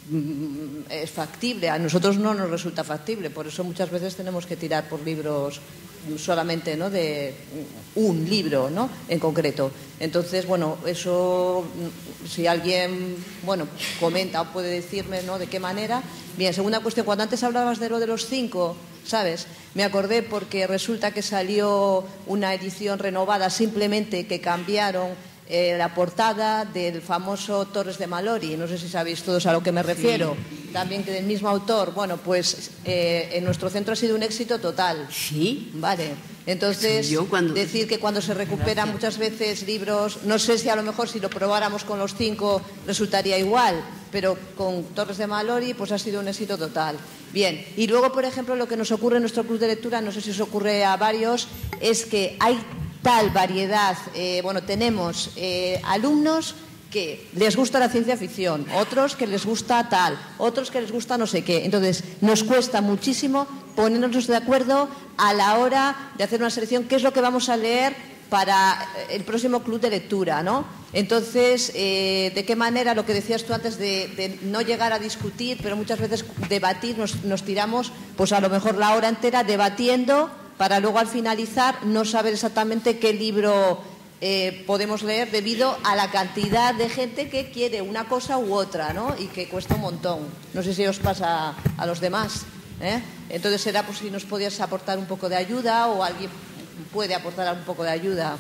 Speaker 4: es factible. A nosotros no nos resulta factible, por eso muchas veces tenemos que tirar por libros solamente, ¿no?, de un libro, ¿no?, en concreto. Entonces, bueno, eso, si alguien, bueno, comenta o puede decirme, ¿no?, de qué manera. Bien, segunda cuestión, cuando antes hablabas de lo de los cinco, ¿sabes? Me acordé porque resulta que salió una edición renovada, simplemente que cambiaron eh, la portada del famoso Torres de Malori. No sé si sabéis todos a lo que me refiero. Sí. También que del mismo autor. Bueno, pues eh, en nuestro centro ha sido un éxito total.
Speaker 2: Sí.
Speaker 4: Vale. Entonces, cuando... decir que cuando se recuperan muchas veces libros, no sé si a lo mejor si lo probáramos con los cinco resultaría igual, pero con Torres de Malori pues ha sido un éxito total. Bien, y luego, por ejemplo, lo que nos ocurre en nuestro club de lectura, no sé si os ocurre a varios, es que hay tal variedad, eh, bueno, tenemos eh, alumnos que les gusta la ciencia ficción, otros que les gusta tal, otros que les gusta no sé qué. Entonces, nos cuesta muchísimo ponernos de acuerdo a la hora de hacer una selección, qué es lo que vamos a leer para el próximo club de lectura, ¿no? Entonces, eh, ¿de qué manera, lo que decías tú antes, de, de no llegar a discutir, pero muchas veces debatir, nos, nos tiramos, pues a lo mejor la hora entera debatiendo para luego al finalizar no saber exactamente qué libro eh, podemos leer debido a la cantidad de gente que quiere una cosa u otra, ¿no? Y que cuesta un montón. No sé si os pasa a los demás, ¿eh? Entonces será pues si nos podías aportar un poco de ayuda o alguien puede aportar un poco de ayuda.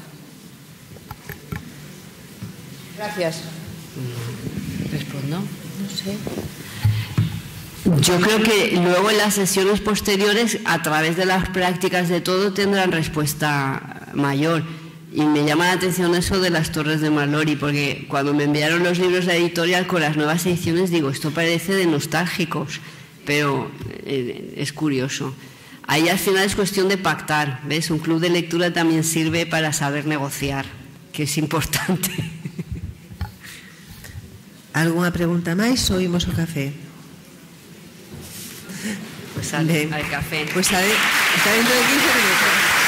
Speaker 4: Gracias.
Speaker 2: ¿Respondo? No sé. Yo creo que luego en las sesiones posteriores, a través de las prácticas de todo, tendrán respuesta mayor. Y me llama la atención eso de las Torres de Malori, porque cuando me enviaron los libros de editorial con las nuevas ediciones, digo, esto parece de nostálgicos, pero eh, es curioso. Ahí al final es cuestión de pactar, ¿ves? Un club de lectura también sirve para saber negociar, que es importante.
Speaker 1: ¿Alguna pregunta máis ou imos ao café?
Speaker 2: Pues al, al café.
Speaker 1: Pues a ver, está dentro de quince minutos.